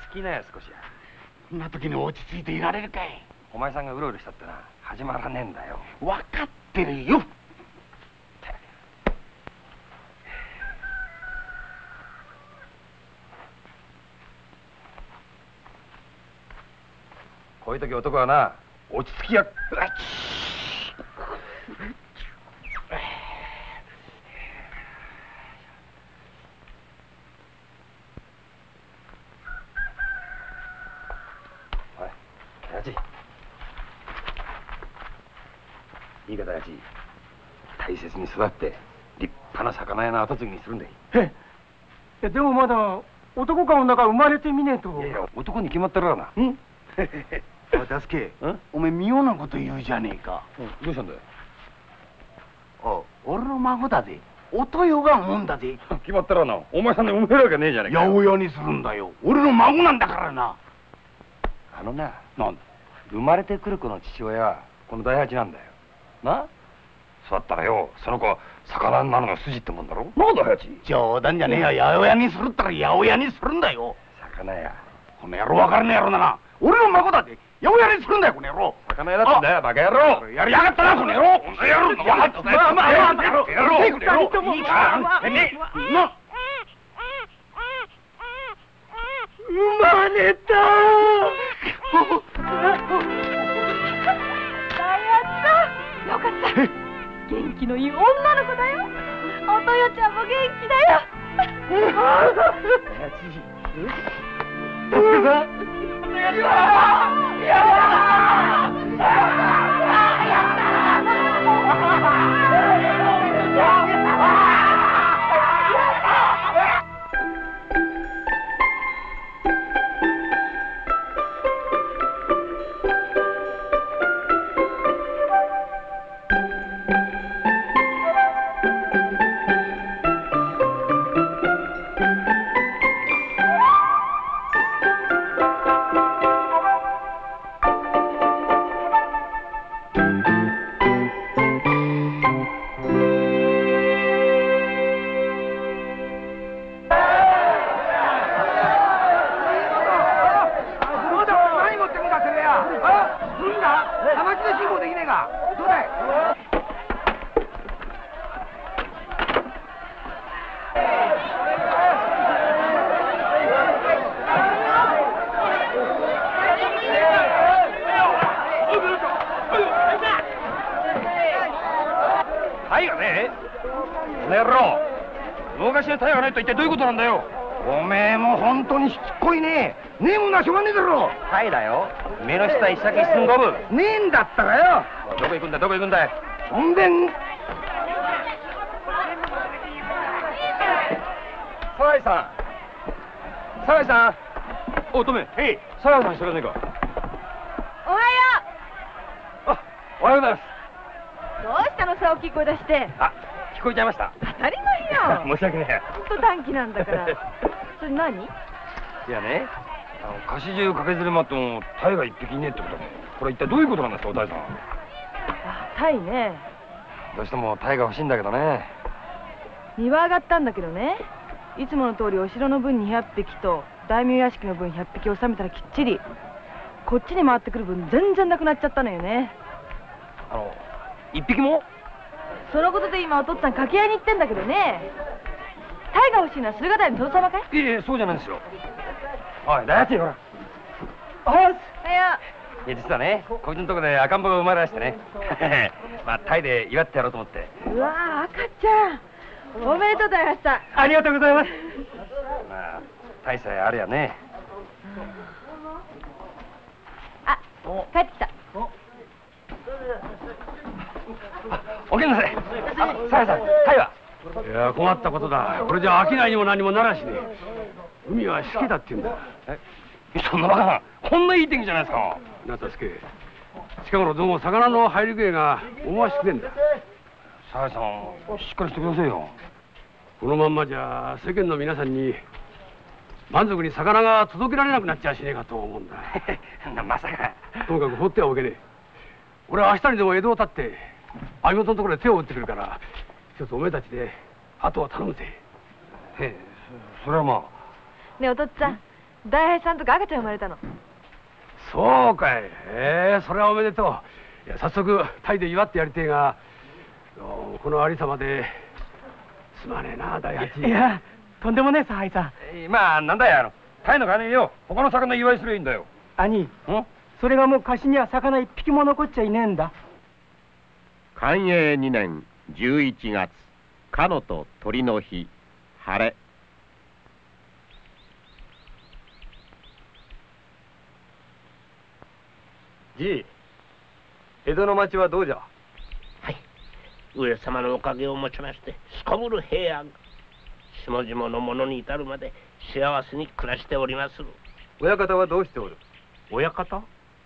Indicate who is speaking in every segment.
Speaker 1: 着きなよ少しや。
Speaker 2: そんな時に落ち着いていられるかい。
Speaker 1: お前さんがうろうろしたってな始まらねえんだよ。
Speaker 2: 分かってるよ。
Speaker 1: こういう時男はな落ち着きや。いいか大地、大切に育って立派な魚屋の後継ぎにするんだい。
Speaker 3: でもまだ男か女か生まれてみねえと。
Speaker 1: いやいや男に決まってるわな。
Speaker 2: ダスケ、おめえ妙なこと言うじゃねえか。
Speaker 1: どうしたんだよ。
Speaker 2: 俺の孫だぜ。おとよがもんだぜ。
Speaker 1: 決まったらな、お前さんに産めるわけねえじゃねえか。
Speaker 2: 八百屋にするんだよ。俺の孫なんだからな。
Speaker 1: あのな、
Speaker 2: なんだ。
Speaker 1: 生まれてくる子の父親はこの大八なんだよ。な？そうだったらよ、その子は魚になるのが筋ってもんだろ。なんだ大八。
Speaker 2: 冗談じゃねえや。八百屋にするったら八百屋にするんだよ。
Speaker 1: 魚屋。
Speaker 2: この野郎分からねえ野郎だな。俺の孫だぜ。八百屋にするんだよこの野郎。
Speaker 1: 魚屋だってんだよバカ野郎。
Speaker 2: やりやがったなこの野郎。この野郎。やったな。まあまあ野郎。いいか。ね。
Speaker 3: 生まれた。
Speaker 4: よかった。元気のいい女の子だよ。おとよちゃんも元気だよ。
Speaker 3: 助けさん。
Speaker 1: タイがねえ。ねえろ。動かしでタイがないと一体どういうことなんだよ。
Speaker 2: おめえも本当にしつこいね。ねえもんなしょうがねえだろ。
Speaker 1: タイだよ。目の下一先進んどぶ。
Speaker 2: ねえんだったらよ。
Speaker 1: どこ行くんだどこ行くんだい。
Speaker 2: ほんでん。
Speaker 1: 沢井さん。沢井さん。おとめ。沢井さん知らねえか。
Speaker 4: おはよ
Speaker 1: あ、おはようございます。
Speaker 4: う。どうしたのさ大きい声出して。
Speaker 1: あ、聞こえちゃいました。
Speaker 4: 当たり前よ。
Speaker 1: 申し訳ねえ。
Speaker 4: ほんと短気なんだから。それ何？
Speaker 1: いやね、菓子中駆けずり回ってもタイが一匹いねえってことね。これ一体どういうことなんですかおタイさん。
Speaker 4: タイね。
Speaker 1: どうしてもタイが欲しいんだけどね。
Speaker 4: 庭上がったんだけどね。いつもの通りお城の分200匹と大名屋敷の分100匹収めたらきっちり。こっちに回ってくる分全然なくなっちゃったのよね。
Speaker 1: 一匹も？
Speaker 4: そのことで今お父っつぁん掛け合いに行ってんだけどね。タイが欲しいのは駿河台の殿様かい？
Speaker 1: いえ、そうじゃないんですよ。おい、大八ほら。
Speaker 4: おはよ
Speaker 1: いや、実はね、こいつのとこで赤ん坊が生まれましてね。まあ、タイで祝ってやろうと思って。
Speaker 4: う。うわぁ、赤ちゃん。おめでとう大橋さん。
Speaker 3: ありがとうございます。
Speaker 1: まあ、タイさえあるやね。
Speaker 4: あ、帰ってきた。
Speaker 1: おけんなさい。さやさん、タイは？
Speaker 3: いや困ったことだ。これじゃ商いにも何もならしねえ。海はしけだって言うんだ。
Speaker 1: そんなバカな。こんないい天気じゃないですか。
Speaker 3: なたすけ。近頃どうも魚の入り具合が思わしくねえんだ。
Speaker 1: さやさん、しっかりしてくださいよ。
Speaker 3: このまんまじゃ世間の皆さんに満足に魚が届けられなくなっちゃしねえかと思うんだ。
Speaker 1: まさか。
Speaker 3: ともかく放ってはおけねえ。俺は明日にでも江戸を立って網元のところで手を打ってくるから一つおめえたちであとは頼むぜ。
Speaker 1: へえ、それはまあ。
Speaker 4: ねえお父っつぁん、 大平さんとか赤ちゃん生まれたの。
Speaker 3: そうかい。それはおめでとう。いや早速タイで祝ってやりてえが、このありさまですまねえな大八。
Speaker 2: いや、とんでもねえさ、ハイさん。
Speaker 1: まあなんだよタイの金よ他の魚祝いすればいいんだよ。
Speaker 2: 兄、それがもう貸しには魚一匹も残っちゃいねえんだ。
Speaker 5: 寛永2年11月、かのと鳥の日、晴れ。
Speaker 1: じい、江戸の町はどうじゃ。
Speaker 6: はい、上様のおかげをもちましてすこぶる平安、下々の者に至るまで幸せに暮らしておりまする。
Speaker 1: 親方はどうしておる。
Speaker 6: 親方？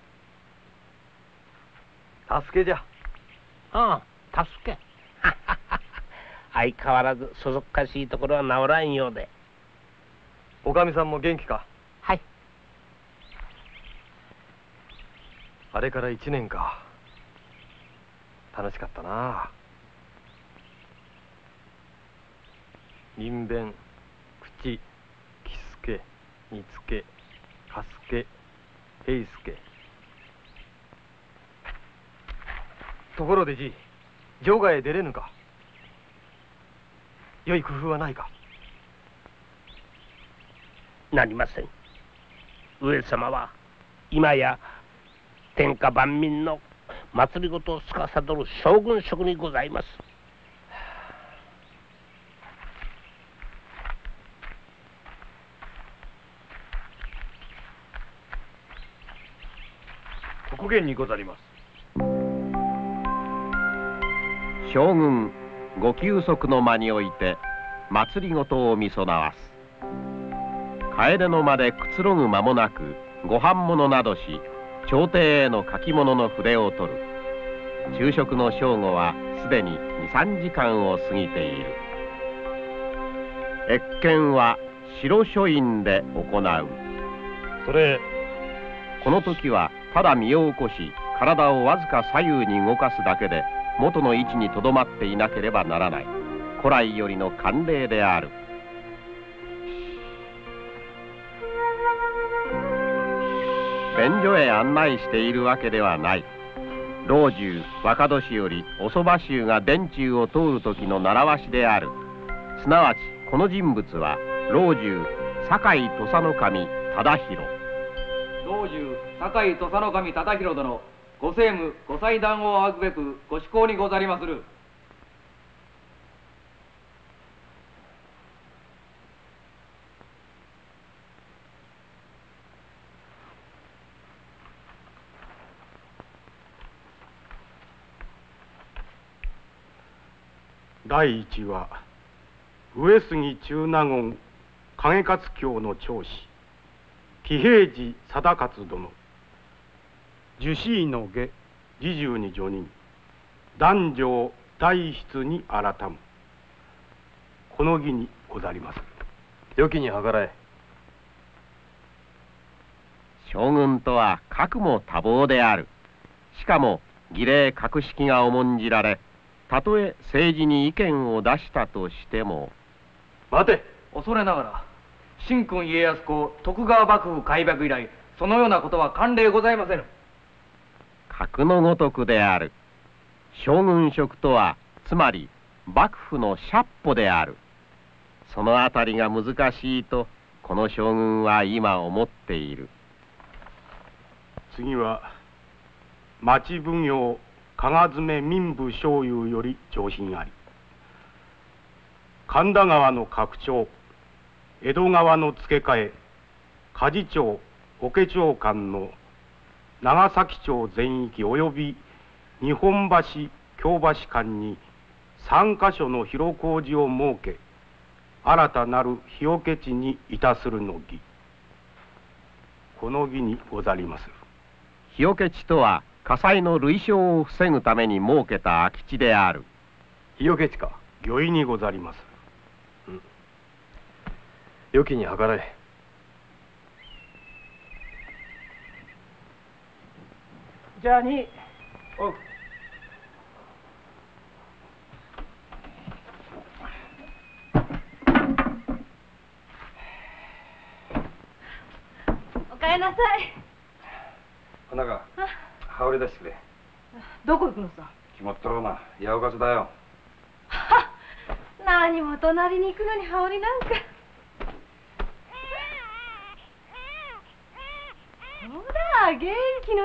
Speaker 1: 助けじゃ。
Speaker 6: ああ、助け。相変わらずそそっかしいところは治らんようで。
Speaker 1: おかみさんも元気か。
Speaker 6: はい。
Speaker 1: あれから1年か。楽しかったな。人弁、口、喜助、煮付、かすけ、平助。ところでじい、城外へ出れぬか。良い工夫はないか。
Speaker 6: なりません。上様は今や天下万民の祭りごとを司る将軍職にございます。
Speaker 1: 国元にござります。
Speaker 5: 将軍ご休息の間において祭りごとをみそなわす。楓の間でくつろぐ間もなくご飯物などし、朝廷への書き物の筆を取る。昼食の正午はすでに2、3時間を過ぎている。謁見は白書院で行う。
Speaker 1: それ、
Speaker 5: この時はただ身を起こし、体をわずか左右に動かすだけで元の位置にとどまっていなければならない古来よりの慣例である。便所へ案内しているわけではない。老中若年寄りおそば衆が殿中を通る時の習わしである。すなわちこの人物は老中酒井土佐守忠広。
Speaker 7: 老中酒井土佐守忠広殿、ご政務ご祭壇を仰ぐべくご志向にござりまする。
Speaker 8: 第一は上杉中納言景勝卿の長子喜平次貞勝殿、樹脂の下侍従に叙任、男女大筆に改む。この儀にござります。
Speaker 1: 良きに計らえ。
Speaker 5: 将軍とは格も多忙である。しかも儀礼格式が重んじられ、たとえ政治に意見を出したとしても。
Speaker 1: 待て。
Speaker 7: 恐れながら神君家康公徳川幕府開幕以来、そのようなことは慣例ございませぬ。
Speaker 5: 格のごとくである。将軍職とはつまり幕府の舎歩である。そのあたりが難しいとこの将軍は今思っている。
Speaker 8: 次は町奉行加賀詰民部醤油より上品あり。神田川の拡張、江戸川の付け替え、鍛冶町桶町間の長崎町全域及び日本橋京橋間に3カ所の広小路を設け、新たなる日よけ地にいたするの儀。この儀にござりまする。
Speaker 5: 日よけ地とは火災の類焼を防ぐために設けた空き地である。
Speaker 1: 日よけ地か。
Speaker 8: 御意にござりまする。
Speaker 1: 良きに計らえ。
Speaker 2: じゃあに。
Speaker 1: おう。
Speaker 4: えなさい。
Speaker 1: なんか羽織出してくれ。
Speaker 4: どこ行くのさ。
Speaker 1: 決まったろうな。八百勝だよ。
Speaker 4: はっ、何も隣に行くのに羽織なんか。ほら、元気のいい鳴き声。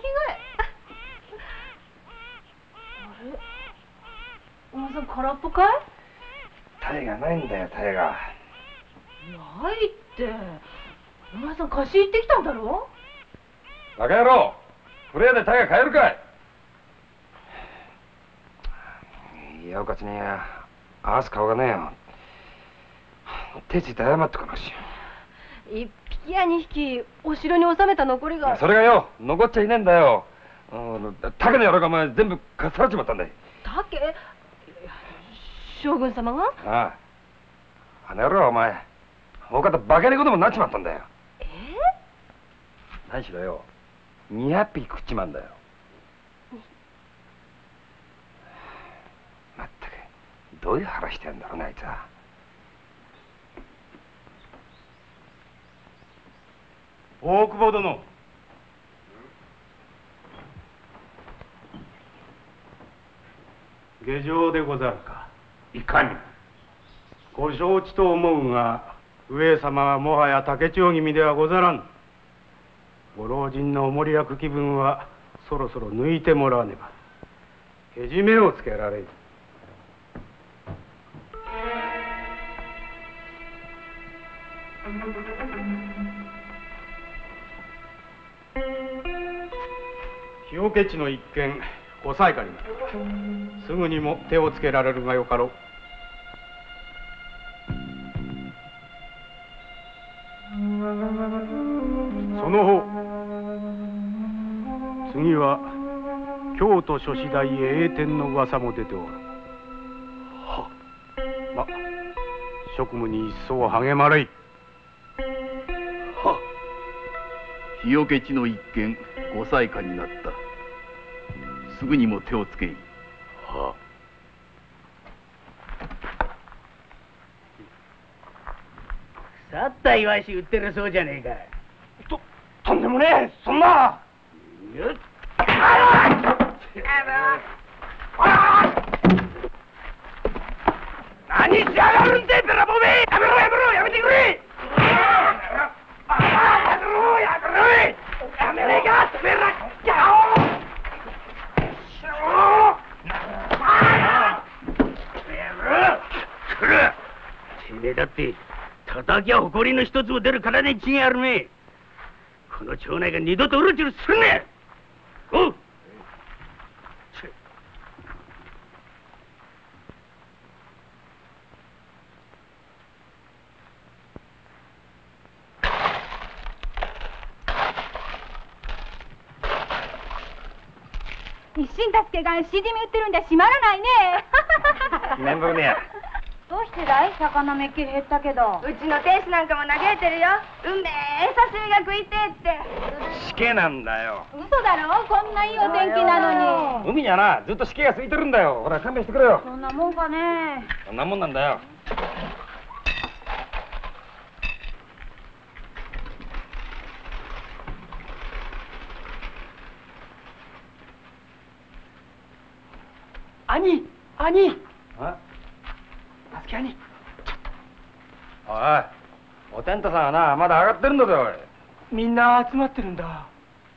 Speaker 4: あれ、お前さん空っぽかい？
Speaker 1: タイがないんだよ、タイが。
Speaker 4: ないって。お前さん貸し行ってきたんだろ？
Speaker 1: バカ野郎、フレアでタイが買えるかい。八百勝に合わす顔がねえよ。手ついて謝ってこなし。
Speaker 4: 一匹や二匹お城に収めた残りが。
Speaker 1: それがよ、残っちゃいねえんだよ。竹の野郎がお前全部かっさらっちまったんだよ。
Speaker 4: 竹？将軍様が？
Speaker 1: ああの野郎はお前大方化け猫でもなっちまったんだよ。何しろよ、200匹食っちまうんだよ。まったくどういう腹してんだろうね、あいつは。
Speaker 8: 大久保殿。下城でござるか。
Speaker 6: いかに。
Speaker 8: ご承知と思うが、上様はもはや竹千代君ではござらん。ご老人のお守り役気分はそろそろ抜いてもらわねば。けじめをつけられる。日置地の一件5歳下になった。すぐにも手をつけられるがよかろう。その方、次は京都諸子大へ栄転の噂も出ておる。ま、職務に一層励まれい。
Speaker 9: 日置地の一件5歳下になった。すぐにも手をつけい。
Speaker 6: さったイワシ売ってるそうじゃねえか。
Speaker 2: とんでもねえ、そんな。何しやがるんで、べらぼめ。やめろやめろ、やめてくれ。やめろやめろ、やめねえか、べらっちゃおう。
Speaker 6: てめえだって叩きゃ誇りの一つも出るからね、ちげあるめ。この町内が二度とうろちょろするね。おう。
Speaker 4: 一心助けがしじみ売ってるんじゃ閉まらないね。
Speaker 1: 面倒ねや。
Speaker 4: どうしてだい？魚めっきり減ったけど。うちの亭主なんかも嘆いてるよ。うめえ刺身が食いてえって。
Speaker 1: しけなんだよ。
Speaker 4: 嘘だろ、こんないいお天気なのに。
Speaker 1: 海にはな、ずっとしけがついてるんだよ。ほら勘弁してくれよ。
Speaker 4: そんなもんかね。
Speaker 1: そんなもんなんだよ。
Speaker 2: 兄、兄。
Speaker 1: あ？
Speaker 2: 助け兄。
Speaker 1: おい、お天道さんはな、まだ上がってるんだぞ、おい。
Speaker 2: みんな集まってるんだ。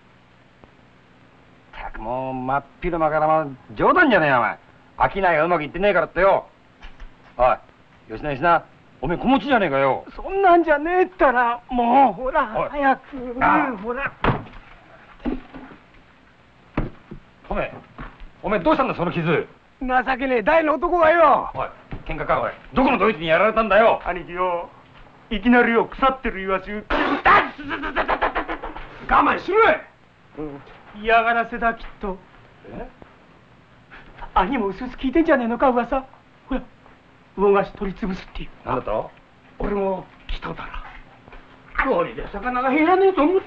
Speaker 1: たくもう真っ昼間から、冗談じゃねえよ、お前。商いがうまくいってねえからってよ。おい、吉な、おめえ子持ちじゃねえかよ。
Speaker 2: そんなんじゃねえったら、もうほら
Speaker 1: おい
Speaker 2: 早く。ほら。
Speaker 1: おめえどうしたんだ、その傷。
Speaker 2: 情けねえ大の男がよ。
Speaker 1: おい、喧嘩か、おい。どこのドイツにやられたんだよ。
Speaker 2: 兄貴よ、いきなりよ腐ってるイワシ売ってる。
Speaker 3: 我慢しろよ。
Speaker 2: 嫌がらせだきっと。兄もうすうす聞いてんじゃねえのか噂。ほら魚菓子取り潰すっていう。
Speaker 1: なんだと？
Speaker 2: 俺も来ただら。これで魚が減らねえと思った。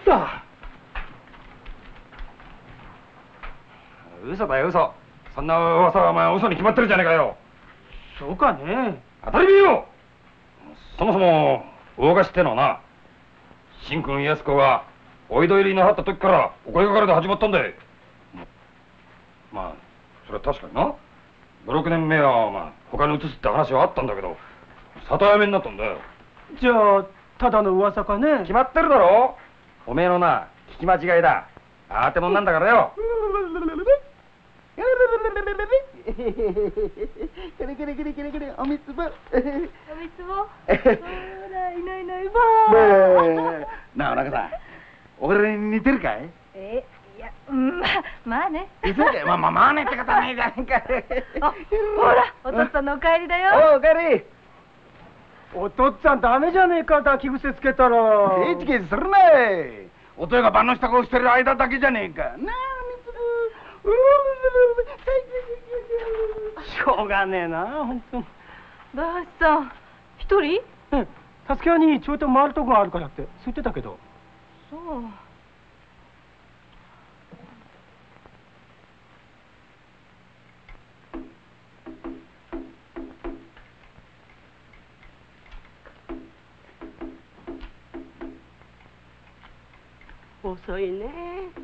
Speaker 1: 嘘だよ、嘘。そんな噂はお前嘘に決まってるじゃねえかよ。
Speaker 2: そうかね。
Speaker 1: 当たり前よ。そもそも魚菓子ってのはな、神君安子がおいど入りになった時からお声がかりで始まったんだよ。まあそれは確かにな。5、6年目はまあ他に移すって話はあったんだけど里辞めになったんだよ。
Speaker 2: じゃあただの噂かね。
Speaker 1: 決まってるだろ。おめえのな聞き間違いだ。あてもんなんだからよ。
Speaker 10: くれくれくれくれくれ、おみつぼ。おみ
Speaker 4: つぼ。ほら、いないいないば
Speaker 10: ー。なあ、おなかさん、俺に似てるかい？
Speaker 4: いや、まあね。
Speaker 10: まあねって方ないじゃねえか。
Speaker 4: あ、ほら、お父っつぁんのお帰りだよ。
Speaker 10: お帰り。
Speaker 2: お父っつぁんダメじゃねえか、抱き癖つけたら。
Speaker 10: ケチケチするね。おとやが晩の支度をしてる間だけじゃねえか。なあ、みつぼ。
Speaker 2: しょうがねえな、ほんと。
Speaker 4: 大橋さん、一人？
Speaker 2: 助け屋にちょいと回るとこがあるからってそう言ってたけど。
Speaker 4: そう。
Speaker 11: 遅いね。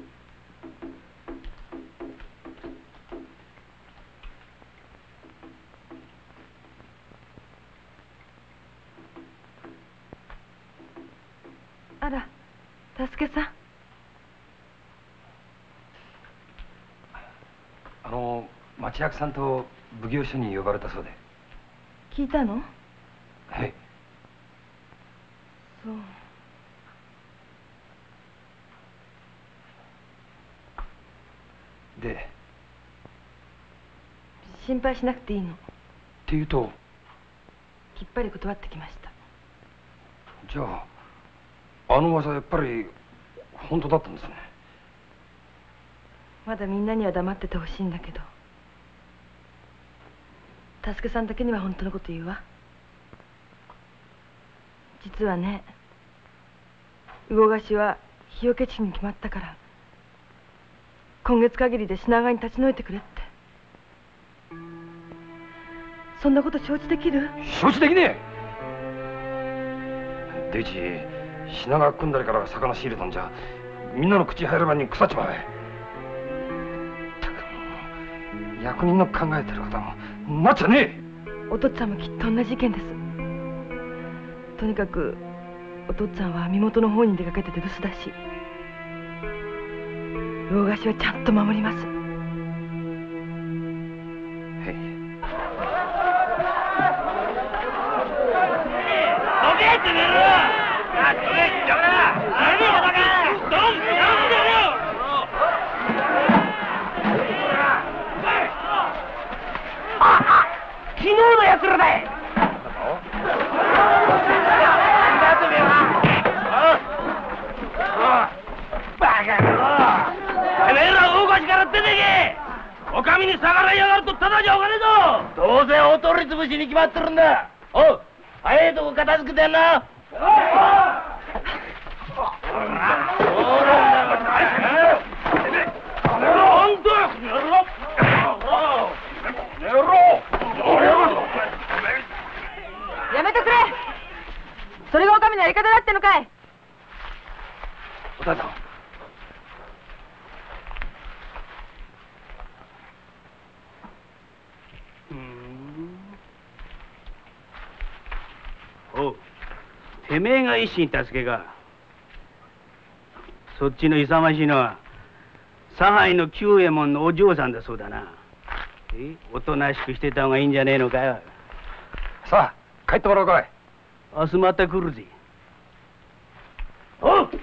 Speaker 4: あら、助けさん。
Speaker 1: 町役さんと奉行所に呼ばれたそうで。
Speaker 4: 聞いたの？
Speaker 1: はい。
Speaker 4: そう。
Speaker 1: で、
Speaker 4: 心配しなくていいの。
Speaker 1: っていうと？
Speaker 4: きっぱり断ってきました。
Speaker 1: じゃああの噂やっぱり本当だったんですね。
Speaker 4: まだみんなには黙っててほしいんだけど、助さんだけには本当のこと言うわ。実はね、魚河岸は日よけ地に決まったから今月限りで品川に立ち退いてくれって。そんなこと承知できる？
Speaker 1: 承知できねえ。デイチ品川組んだりから魚仕入れたんじゃみんなの口入る前に腐っちまえ。ったく役人の考えてることもなっちゃねえ。
Speaker 4: お父っつぁんもきっと同じ意見です。とにかくお父っつぁんは身元の方に出かけてて留守だし、魚河岸はちゃんと守ります。
Speaker 6: 昨日のやつらだい。バカ野郎、てめえら大河岸から出てけ。お上に逆らいやがるとただじゃおかねえぞ。どうせお取り潰しに決まってるんだ。おう、早いとこ片付けてやんな。
Speaker 4: やめてくれ。それがお上のやり方だってのかい。
Speaker 1: お父さん、
Speaker 6: おう、てめえが一心助けか。そっちの勇ましいのは差配の久右衛門のお嬢さんだそうだな。おとなしくしてた方がいいんじゃねえのかよ。
Speaker 1: さあ帰ってもらおうかい。
Speaker 6: 明日また来るぜ。おう、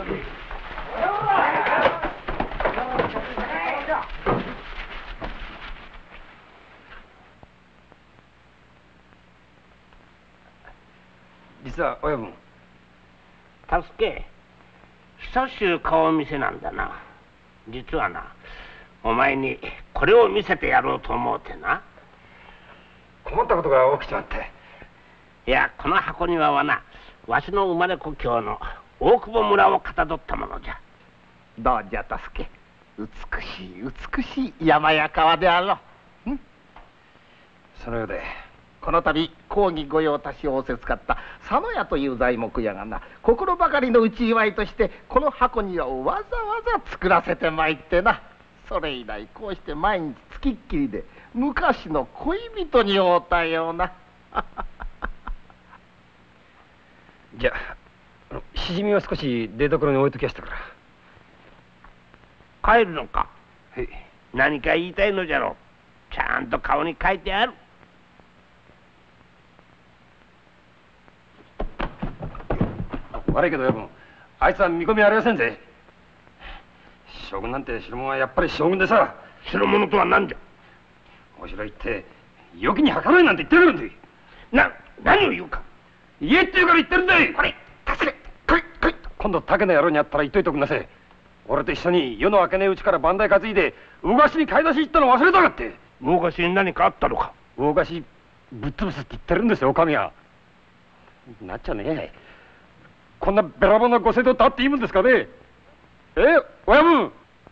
Speaker 1: 実は親分。
Speaker 6: 助け、久しゅう顔見せなんだな。実はな、お前にこれを見せてやろうと思うてな。
Speaker 1: 困ったことが起きちまって。
Speaker 6: いや、この箱庭はな、わしの生まれ故郷の大久保村をかたどったものじゃ。
Speaker 10: どうじゃ、助け。美しい美しい山や川であろう。
Speaker 1: そのようで。
Speaker 10: この度公儀御用達を仰せつかった佐野屋という材木屋がな、心ばかりの内祝いとしてこの箱庭をわざわざ作らせてまいってな。それ以来こうして毎日つきっきりで昔の恋人に会うたような。
Speaker 1: じゃあしじみは少し出所に置いときやしたから。
Speaker 6: 帰るのか。
Speaker 1: はい。
Speaker 6: 何か言いたいのじゃろう。ちゃんと顔に書いてある。
Speaker 1: 悪いけどよ、あいつは見込みありませんぜ。将軍なんて白物はやっぱり将軍でさ。
Speaker 6: 白物とは何じゃ。
Speaker 1: お城行って良きに計らいなんて言ってるんで。
Speaker 6: 何を言うか。
Speaker 1: 言えって言うから言ってるんだい。
Speaker 6: これ助け。
Speaker 1: 今度竹の野郎に会ったら言っといてくんなせ。俺と一緒に夜の明けねえうちから番台担いで魚河岸に買い出し行ったの忘れたかって。
Speaker 6: 魚河岸に何かあったのか。
Speaker 1: 魚河岸ぶっ潰すって言ってるんですよ、お上は。なっちゃねえ。こんなべらぼうなご政道とあっていいもんですかね。親分。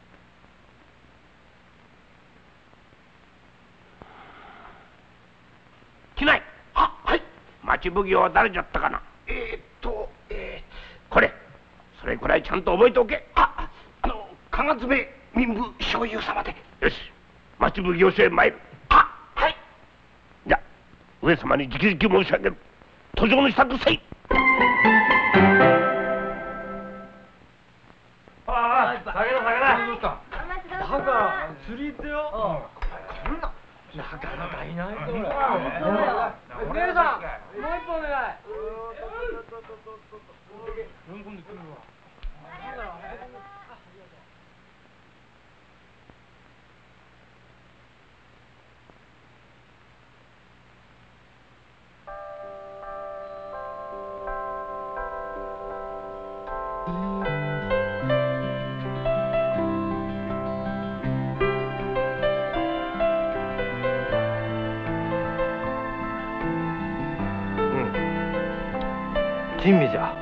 Speaker 6: 来ない。はい。町奉行は誰じゃったかな。これそれくらいちゃんと覚えておけ。
Speaker 10: 加賀爪民部少尉様で。
Speaker 6: よし、町奉行所へ参る。
Speaker 10: はい。
Speaker 6: じゃ上様に直々申し上げる。途上の支度せい。
Speaker 2: 釣り行ってよ。こんななかなかいないぞ。お姉さん、もう一本お願い。
Speaker 1: 珍味じゃ。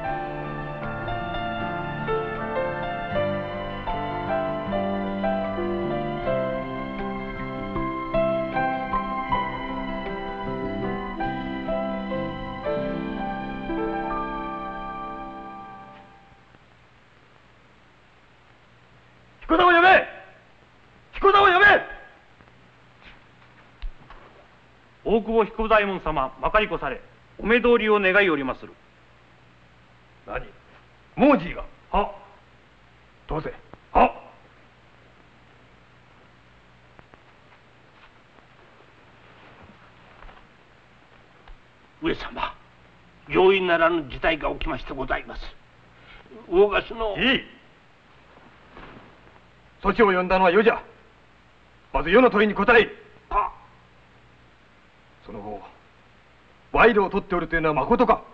Speaker 1: 彦田を呼べ。彦田を呼べ。
Speaker 8: 大久保彦左衛門様、まかりこされ、お目通りを願いおりまする。
Speaker 1: 何、モージーが。
Speaker 8: は
Speaker 1: どうせ。
Speaker 8: は
Speaker 6: 上様、容易ならぬ事態が起きましてございます。魚河岸の。
Speaker 1: いい。そちを呼んだのは余じゃ。まず余の問いに答え。その後賄賂を取っておるというのはまことか。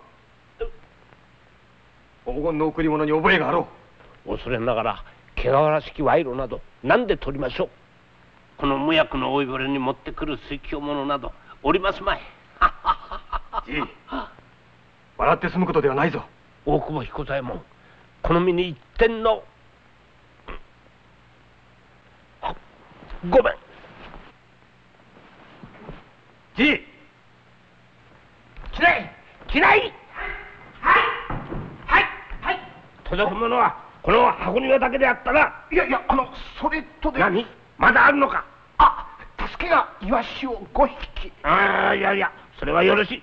Speaker 1: 黄金の贈り物に覚えがあろ
Speaker 6: う。恐れながら汚らしき賄賂など何で取りましょう。この無役の老いぼれに持ってくる水郷物などおりますまい。
Speaker 1: じい、笑って済むことではないぞ。
Speaker 6: 大久保彦左衛門、この身に一点のごめん。
Speaker 1: じい、
Speaker 6: 来ない。届くものはこの箱庭だけであったな。
Speaker 10: いやそれとで。
Speaker 6: 何、まだあるのか。
Speaker 10: 助けがイワシを5匹。
Speaker 6: いやそれはよろしい。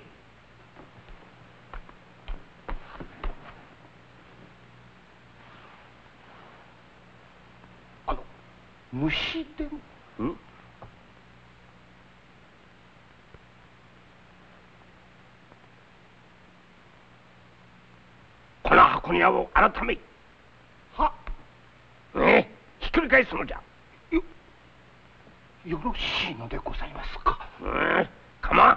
Speaker 10: 虫でも。
Speaker 6: この箱庭を改め。ひっくり返すのじゃ。
Speaker 10: よろしいのでございますか。
Speaker 6: かまん。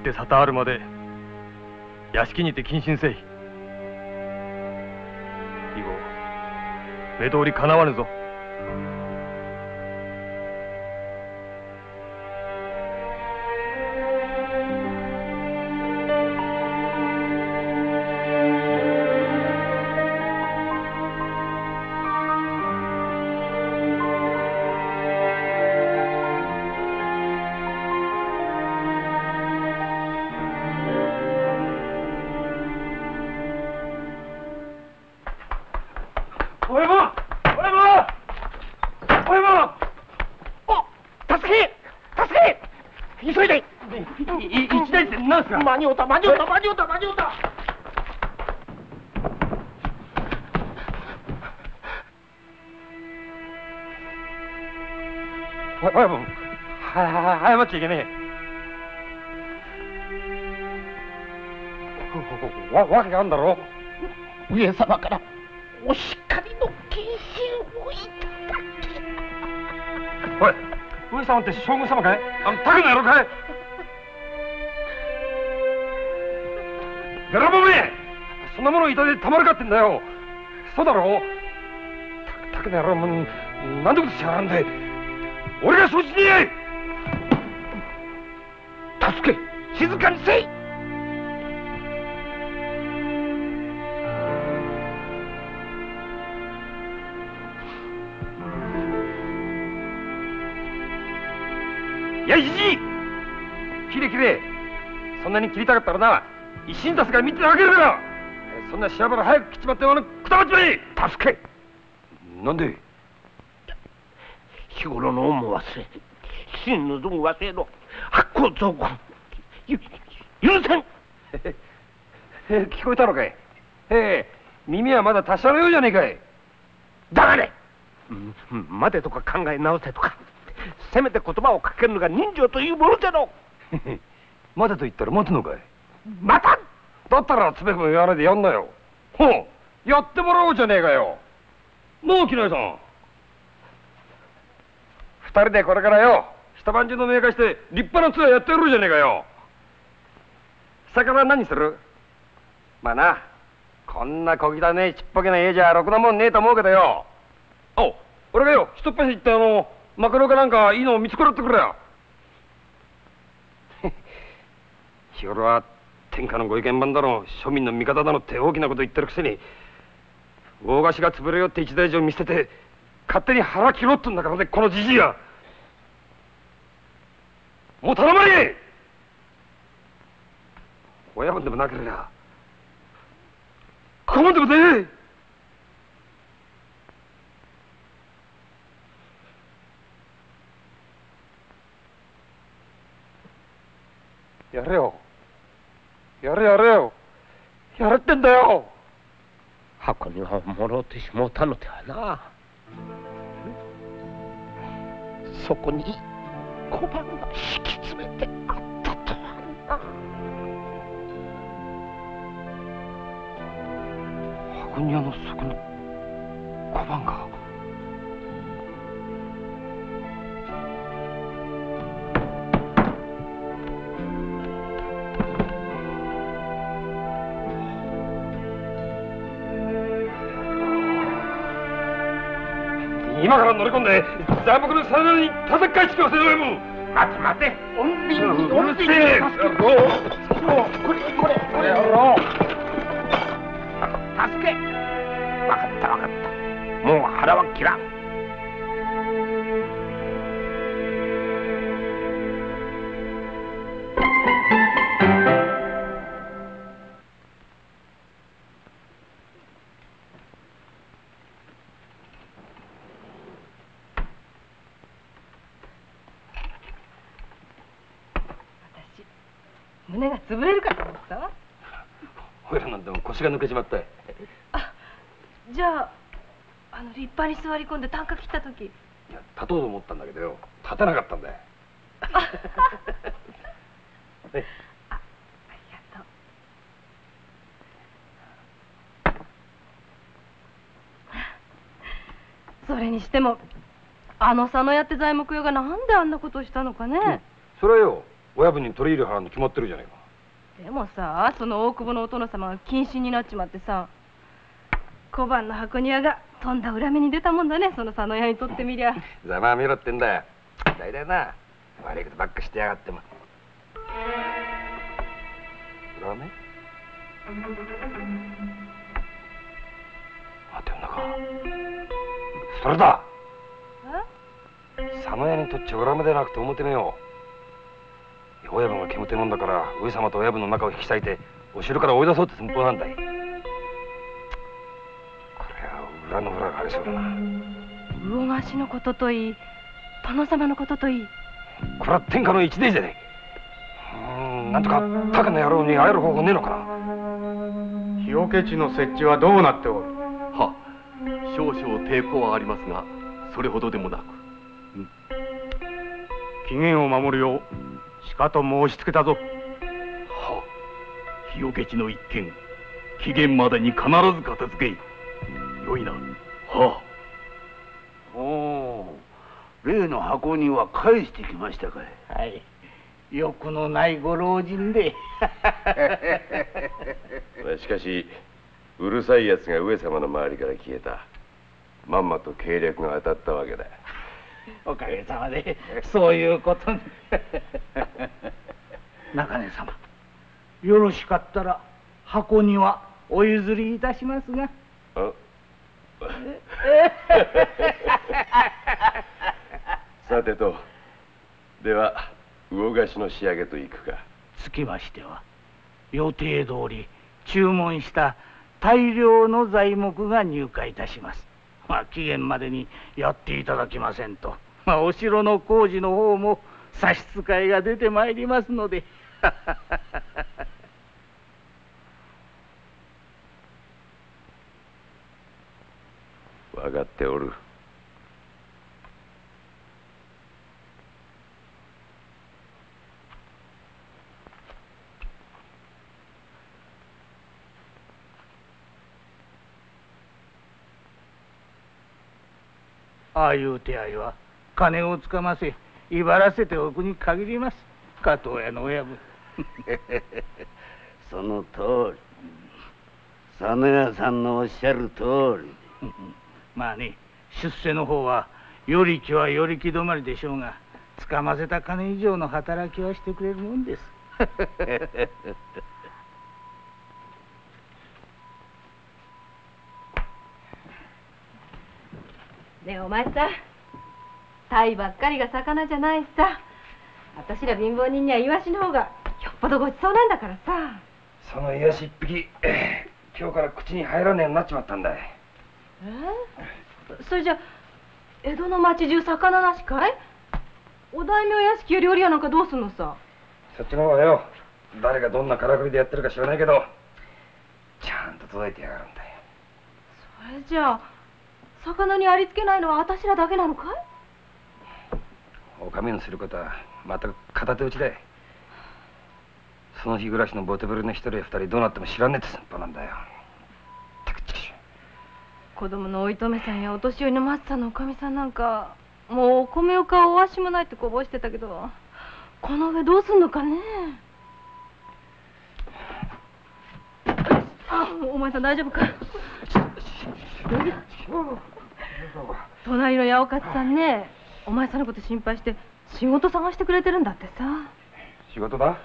Speaker 1: って沙汰あるまで屋敷にて謹慎せい。以後目通りかなわぬぞ。
Speaker 10: 間に合うた間に合うた間に合うた間に合うた。
Speaker 1: 親分、謝っちゃいけねえ。わけがあるんだろ。
Speaker 10: 上様からお叱りの謹慎をいただき。
Speaker 1: おい、上様って将軍様かい？タケの野郎かい？べらぼめ！そんなものいただいてたまるかってんだよ。そうだろう。タケの野郎も何でもしやがらんで。俺が承知にやい。
Speaker 10: 助け、静かにせい。
Speaker 1: やいじじい、切れ切れ。そんなに切りたかったらな、一心出すから見てあげるから。そんなしやばら早く切っちまってくたばっちまえ。
Speaker 10: 助け。
Speaker 1: なんで？
Speaker 10: 日頃の恩も忘れ、真の存忘れの発行増言、許せん。
Speaker 1: 聞こえたのかい？耳はまだ達者のようじゃねえかい。
Speaker 10: だがね、待てとか考え直せとか、せめて言葉をかけるのが人情というものじゃろう。
Speaker 1: 待てと言ったら待つのかい？
Speaker 10: 待たん。
Speaker 1: だったらつべこべ言わないでやんなよ。ほう、やってもらおうじゃねえかよ。もう木内さん、二人でこれからよ、一晩中の名化して立派なツアーやってやるじゃねえかよ。魚は何する？まあな、こんな小汚ねえちっぽけな家じゃろくなもんねえと思うけどよ。おう、俺がよ、一っ走り行ってマクロかなんかいいのを見つくらってくれよ。日頃は天下のご意見番だの庶民の味方だのって大きなこと言ってるくせに、大菓子が潰れよって一大事を見捨てて勝手に腹切ろうってんだからね、このじじいは。もう頼まれ！親分でもなければここまでもねえ。やれよ、やれやれよ、やれってんだよ。
Speaker 10: 箱にはもろうてしもうたのではな。そこに小判が敷き詰めてあったとはな。
Speaker 1: 箱庭の底に小判が。今から乗り込んで材木のさなに叩き返してくださいよ。
Speaker 10: 待て待て、穏便に
Speaker 1: うるせえ。
Speaker 10: これやろう。助け。分かった分かった。もう腹は切らん。
Speaker 4: 胸が潰れるかと思ったわ。
Speaker 1: おいらなんでも腰が抜けちまったい。
Speaker 4: あ、じゃあ立派に座り込んで啖呵切った時。
Speaker 1: いや、立とうと思ったんだけどよ、立てなかったんだよ。
Speaker 4: ありがとう。それにしても佐野屋って材木屋がなんであんなことをしたのかね。
Speaker 1: それはよ、 親分に取り入れ払うに決まってるじゃねえか。
Speaker 4: でもさ、その大久保のお殿様が謹慎になっちまってさ、小判の箱庭がとんだ裏目に出たもんだね、その佐野屋にとってみりゃ。
Speaker 1: ざまあ見ろってんだよ。だいたいな、悪いことばっかしてやがっても。裏目？待ってんだか。それだ。佐野屋にとっちゃ裏目でなくて表目よ。親分が煙て飲んだから上様と親分の仲を引き裂いてお城から追い出そうって寸法なんだい。これは裏の裏がありそうだな。
Speaker 4: 魚河岸のことといい、殿様のことといい。
Speaker 1: これは天下の一大事で。なんとか高の野郎に会える方法ねえのかな。
Speaker 8: 日桶地の設置はどうなっておる？
Speaker 9: は、少々抵抗はありますが、それほどでもなく。
Speaker 8: 期限を守るようしかと申しつけたぞ。は
Speaker 9: あ、日桶地の一件、期限までに必ず片付けい。よいな。は
Speaker 2: あ。おお、例の箱には返してきましたかい。はい。欲のないご老人で。
Speaker 12: しかしうるさいやつが上様の周りから消えた。まんまと計略が当たったわけだ。
Speaker 2: おかげさまでそういうことに。中根様、よろしかったら箱にはお譲りいたしますが。
Speaker 12: さてと、では魚河岸の仕上げといくか。
Speaker 2: つきましては予定通り注文した大量の材木が入荷いたします。期限までにやっていただきませんと、お城の工事の方も差し支えが出てまいりますので。
Speaker 12: 分かっておる。
Speaker 2: ああいう手合いは金をつかませ威張らせておくに限ります。加藤屋の親分。
Speaker 13: その通り。佐野屋さんのおっしゃる通り。
Speaker 2: まあね、出世の方は与力は与力止まりでしょうが、つかませた金以上の働きはしてくれるもんです。
Speaker 4: ねえお前さ、鯛ばっかりが魚じゃないさ。私ら貧乏人にはイワシの方がよっぽどごちそうなんだからさ。
Speaker 1: そのイワシ一匹、今日から口に入らねえようになっちまったんだい。
Speaker 4: それじゃ江戸の町中魚なしかい？お大名屋敷より料理屋なんかどうすんのさ。
Speaker 1: そっちの方はよ、誰がどんなからくりでやってるか知らないけどちゃんと届いてやがるんだよ。
Speaker 4: それじゃあ魚にありつけないのは私らだけなのかい？
Speaker 1: お上のすることはまた片手打ちだい。その日暮らしのボテブルの一人や二人どうなっても知らねえって寸法なんだよ。
Speaker 4: 子供のお糸目さんやお年寄りの松さんのおかみさんなんかもうお米を買うお足もないってこぼしてたけど、この上どうすんのかね。お前さん大丈夫か？隣の八百勝さんね、お前さんのこと心配して仕事探してくれてるんだってさ。
Speaker 1: 仕事だ？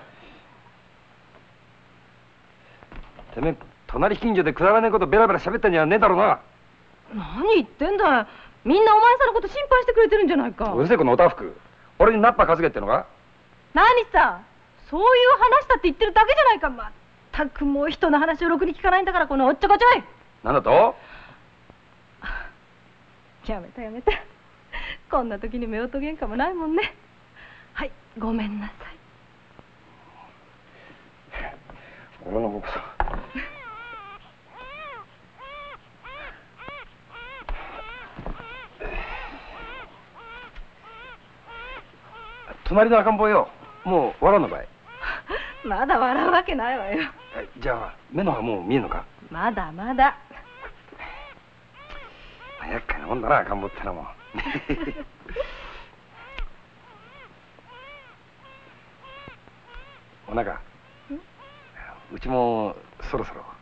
Speaker 1: てめえ隣近所でくだらねえことベラベラ喋ったんじゃねえだろうな。
Speaker 4: 何言ってんだ。みんなお前さんのこと心配してくれてるんじゃないか。
Speaker 1: うるせえこのおたふく。俺にナッパ稼げってのか？
Speaker 4: 何さ、そういう話だって言ってるだけじゃないか。まったくもう人の話をろくに聞かないんだから、このおっちょこちょい。
Speaker 1: なんだと？
Speaker 4: やめたやめた。こんな時に夫婦喧嘩もないもんね。はい、ごめんなさい。
Speaker 1: 俺の僕さ。隣の赤ん坊よ、もう笑うのかい？
Speaker 4: まだ笑うわけないわよ。
Speaker 1: じゃあ目の葉もう見えんのか？
Speaker 4: まだまだ。
Speaker 1: 厄介なもんだな赤ん坊ってのも。 おなかうちもそろそろ。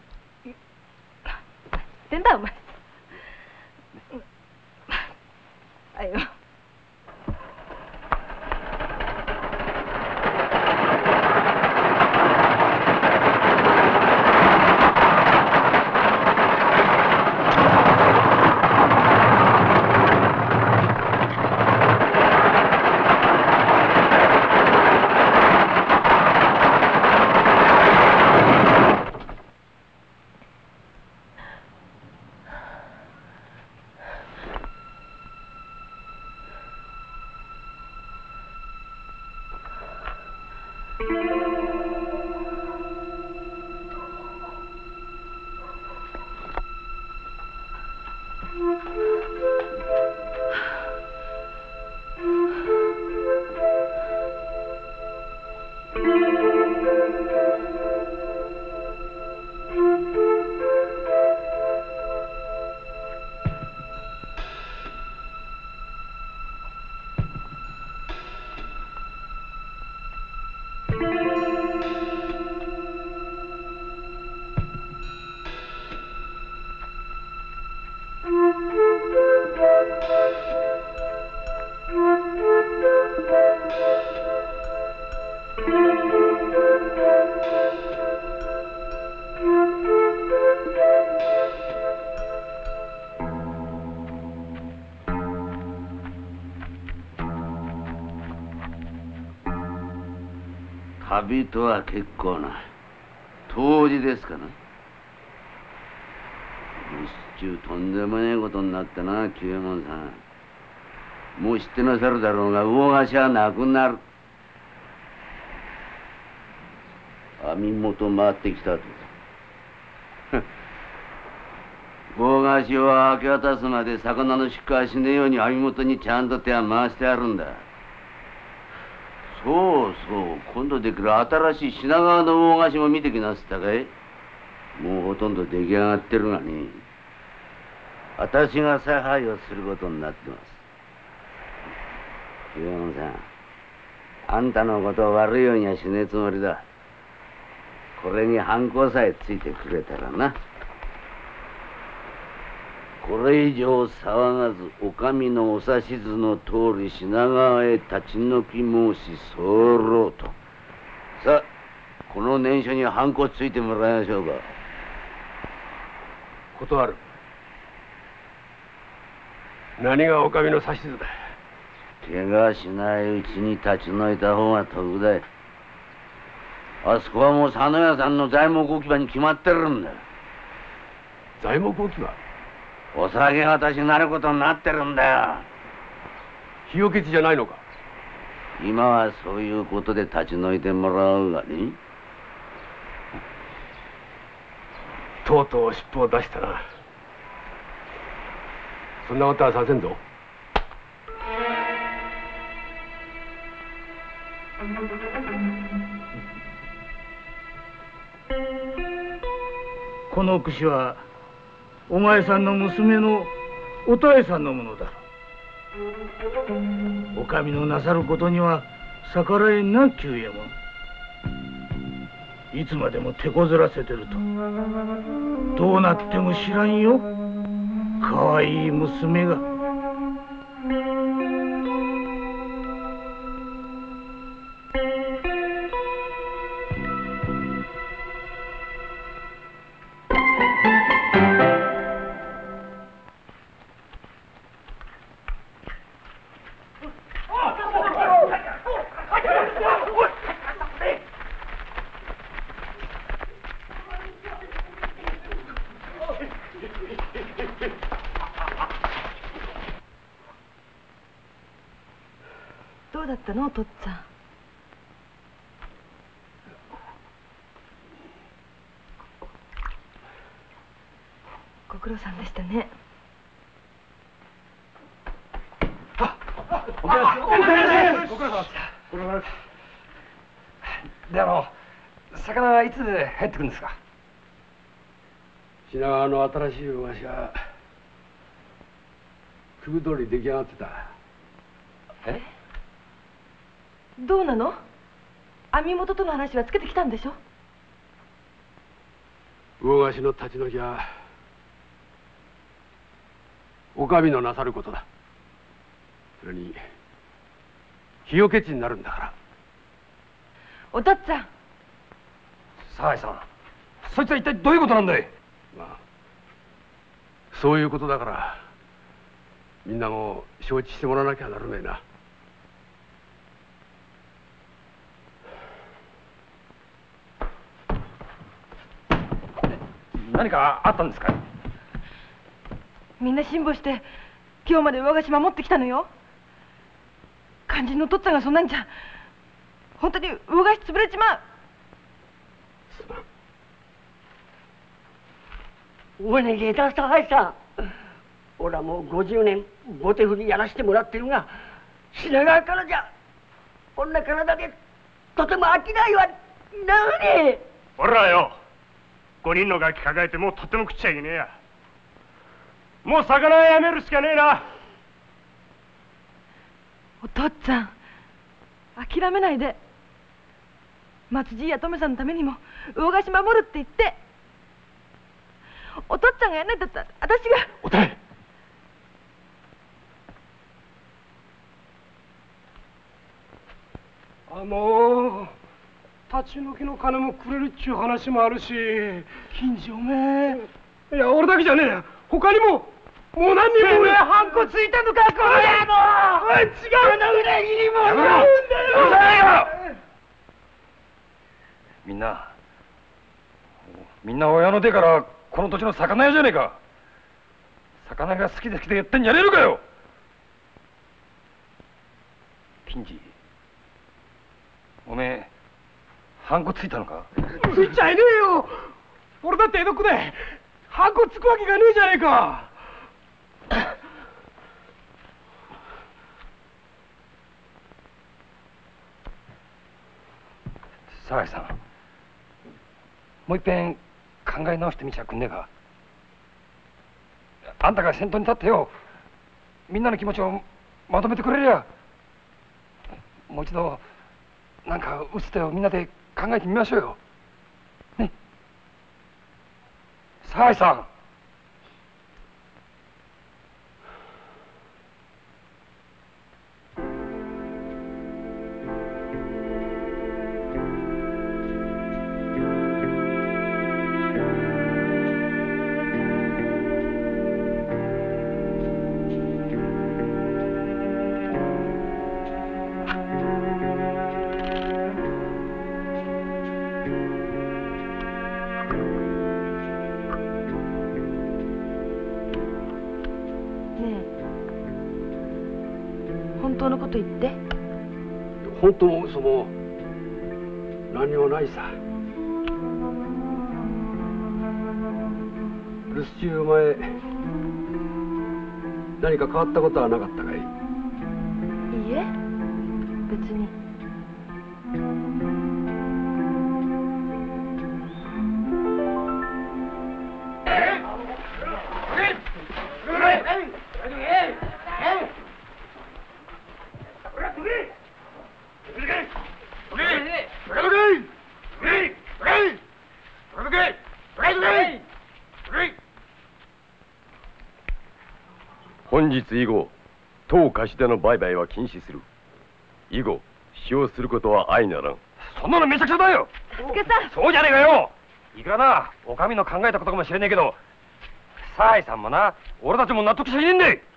Speaker 4: ってんだお前。あよ。
Speaker 13: 旅とは結構な当時ですかな。留守中とんでもねえことになってな、久右衛門さん。もう知ってなさるだろうが、魚河岸はなくなる。網元回ってきたと。魚河岸を明け渡すまで魚の出荷はしねえように網元にちゃんと手は回してあるんだ。そうそう、今度できる新しい品川の魚河岸も見てきなすったかい。もうほとんど出来上がってるがね。私が采配をすることになってます。久右衛門さん、あんたのことを悪いようにはしねえつもりだ。これにハンコさえついてくれたらな。これ以上騒がず、お上のお指図の通り品川へ立ち退き申し候と。さあ、この念書にハンコついてもらいましょうか。
Speaker 3: 断る。何がお上の指図だ。
Speaker 13: 怪我しないうちに立ち退いた方が得だよ。あそこはもう佐野屋さんの材木置き場に決まってるんだ。
Speaker 3: 材木置き場？
Speaker 13: お下げ渡しになることになってるんだよ。
Speaker 3: 火よけ地じゃないのか。
Speaker 13: 今はそういうことで立ち退いてもらうがね。
Speaker 3: とうとう尻尾を出したな。そんなことはさせんぞ。
Speaker 2: この櫛はお前さんの娘のおたえさんのものだ。お上のなさることには逆らえんな、久右衛門。いつまでも手こずらせてるとどうなっても知らんよ、かわいい娘が。
Speaker 4: どうだったのお父っつぁん。ご苦労さんでしたね。
Speaker 1: ご苦労様でした。で魚はいつ入ってくるんですか。
Speaker 3: 品川の新しい魚河岸は区通り出来上がってた。
Speaker 4: どうなの？ 網元との話はつけてきたんでしょ。
Speaker 3: 魚河岸の立ち退きはお上のなさることだ。それに日よけ地になるんだから。
Speaker 4: お父っつぁん。
Speaker 1: 沢井さん、そいつは一体どういうことなんだい。
Speaker 3: まあそういうことだからみんなも承知してもらわなきゃならないな。
Speaker 1: 何かあったんですか。
Speaker 4: みんな辛抱して今日まで魚河岸守ってきたのよ。肝心のお父っつぁんがそんなんじゃ本当に魚河岸潰れちまう。
Speaker 11: お願いだ、沢井さん。俺はもう50年ボテ振りやらしてもらってるが、品川からじゃこんな体でとても飽きないわ。なに
Speaker 8: 俺らよ、5人のガキ抱えてもうとっても食っちゃいけねえや。もう魚はやめるしかねえな。
Speaker 4: お父っつぁん、諦めないで。松じいやトメさんのためにも魚河岸守るって言って。お父っつぁんがやんないんだったら私が。
Speaker 8: おたえ、立ち退きの金もくれるっちゅう話もあるし。
Speaker 2: 金次おめえ。
Speaker 8: いや俺だけじゃねえや、他にももう何人も。
Speaker 2: ハンコついたのかこの野郎。違うの裏切り者なんだよ。
Speaker 1: みんな親の手からこの土地の魚屋じゃねえか。魚が好きで好きでやってんじゃねえのかよ。金次、おめえハンコついたのか。
Speaker 8: ついちゃいねえよ。俺だって江戸っ子でハンコつくわけがねえじゃねえか。
Speaker 1: 沢井さん、もう一遍考え直してみちゃくんねえか。あんたが先頭に立ってよ、みんなの気持ちをまとめてくれりゃ、もう一度なんか打つ手をみんなで考えてみましょうよ。ね、沢井さん。
Speaker 4: 本当のこと言って。
Speaker 3: 本当も嘘も何にもないさ。留守中前何か変わったことはなかったかい。
Speaker 4: いいえ、別に。
Speaker 12: 本日以後当貸しでの売買は禁止する。以後使用することは相ならん。
Speaker 1: そんなのめちゃくちゃだよ。
Speaker 4: 助さん。
Speaker 1: そうじゃねえかよ。いくらなお上の考えたことかもしれねえけど、沢井さんもな俺たちも納得しちゃいねえんだい。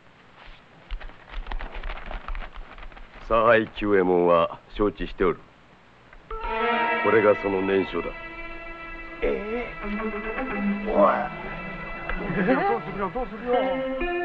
Speaker 12: 差配久右衛門は承知しておる。これがその念書だ。
Speaker 8: おい、どうするよどうするよ。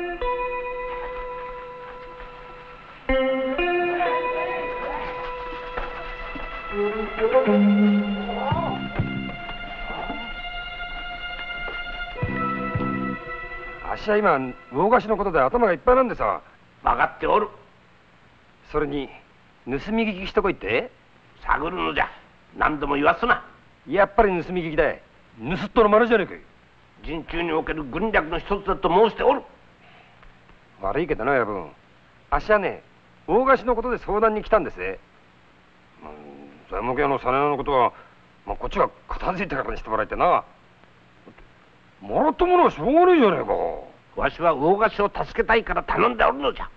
Speaker 1: あっしは今魚河岸のことで頭がいっぱいなんでさ。
Speaker 6: 分かっておる。
Speaker 1: それに盗み聞きしとこいって。
Speaker 6: 探るのじゃ。何度も言わすな。
Speaker 1: やっぱり盗み聞きだい。盗っ人の丸じゃねえかい。
Speaker 6: 陣中における軍略の一つだと申しておる。
Speaker 1: 悪いけどな親分、あっしはね魚河岸のことで相談に来たんですね。 材木屋の実のことは、こっちが片付いてからにしてもらいてな。もらったものはしょうがねえじゃねえか。
Speaker 10: わしは魚河岸を助けたいから頼んでおるのじゃ。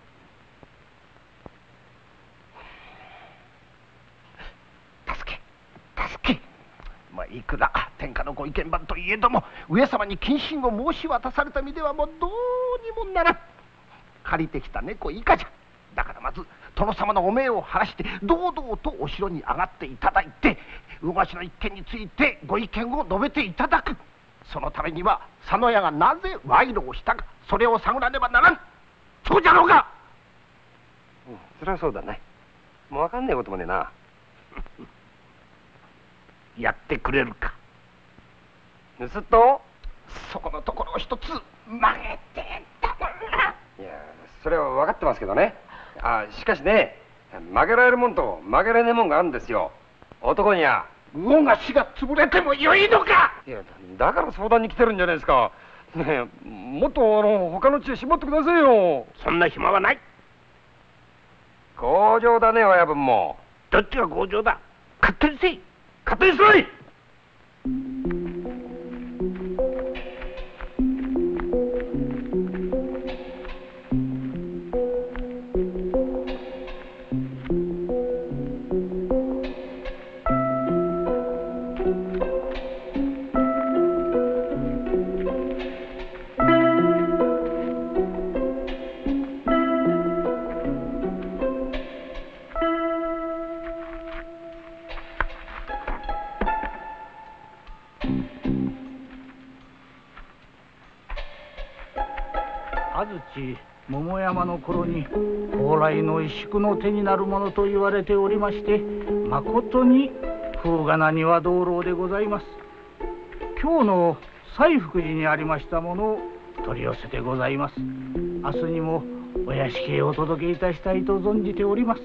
Speaker 10: 助け。いくら天下のご意見番といえども、上様に謹慎を申し渡された身ではもうどうにもならん。借りてきた猫以下じゃ。だからまず殿様のお命を晴らして堂々とお城に上がっていただいて、魚河岸の一件についてご意見を述べていただく。そのためには佐野屋がなぜ賄賂をしたか、それを探らねばならん。そうじゃろうか。
Speaker 1: そりゃそうだね。もう分かんねえこともねえな。
Speaker 10: やってくれるか。
Speaker 1: 盗っと
Speaker 10: そこのところを一つ曲げてたもんな。
Speaker 1: いや、それは分かってますけどね。しかしね、曲げられるもんと曲げられねえもんがあるんですよ。男には
Speaker 10: 魚河岸が潰れてもよいのか。
Speaker 1: いや、だから相談に来てるんじゃないですか。ねえ、もっと他の知恵絞ってくださいよ。
Speaker 10: そんな暇はない。
Speaker 1: 強情だね、親分も。
Speaker 10: どっちが強情だ。勝手にせい。
Speaker 1: 勝手にしろい。
Speaker 2: 安土桃山の頃に高麗の石工の手になるものと言われておりまして、まことに風雅な庭道路でございます。今日の西福寺にありましたものを取り寄せてございます。明日にもお屋敷へお届けいたしたいと存じております。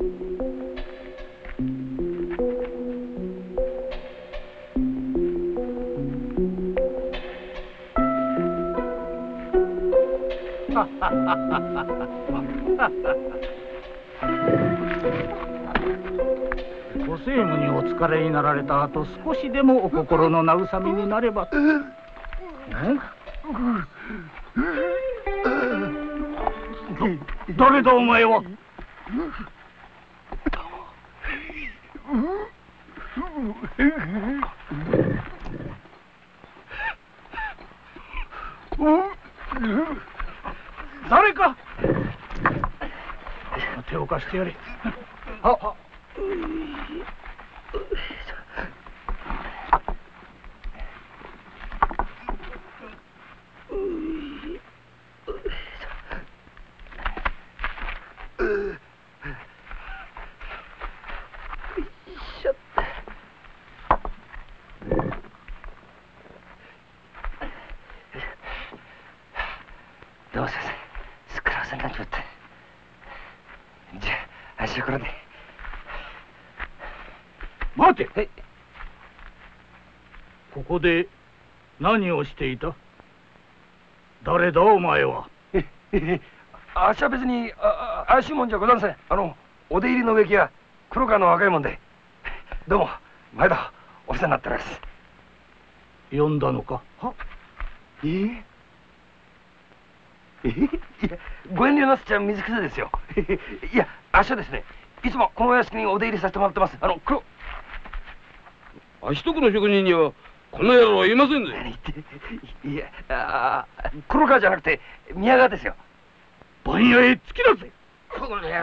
Speaker 2: ご政務にお疲れになられた後、少しでもお心の慰めになればと。誰だお前は。誰か手を貸してやれ。
Speaker 1: どうせすっからさになっちまった。じゃあ、足はこれで。
Speaker 2: 待て。ここで何をしていた。誰だお前は。
Speaker 1: あっしは別に怪しいもんじゃございません。お出入りの植木屋黒川の若いもんで。どうも前田お世話になっております。
Speaker 2: 呼んだのか。
Speaker 1: いや、ご遠慮なすっちゃ水くせですよ。いや、あっしはですね、いつもこのお屋敷にお出入りさせてもらってます。
Speaker 3: 足とこの職人にはこの野郎はいませんぜ。
Speaker 1: いや、黒川じゃなくて宮川ですよ。
Speaker 2: 番屋へ突き出せ。
Speaker 1: この野郎。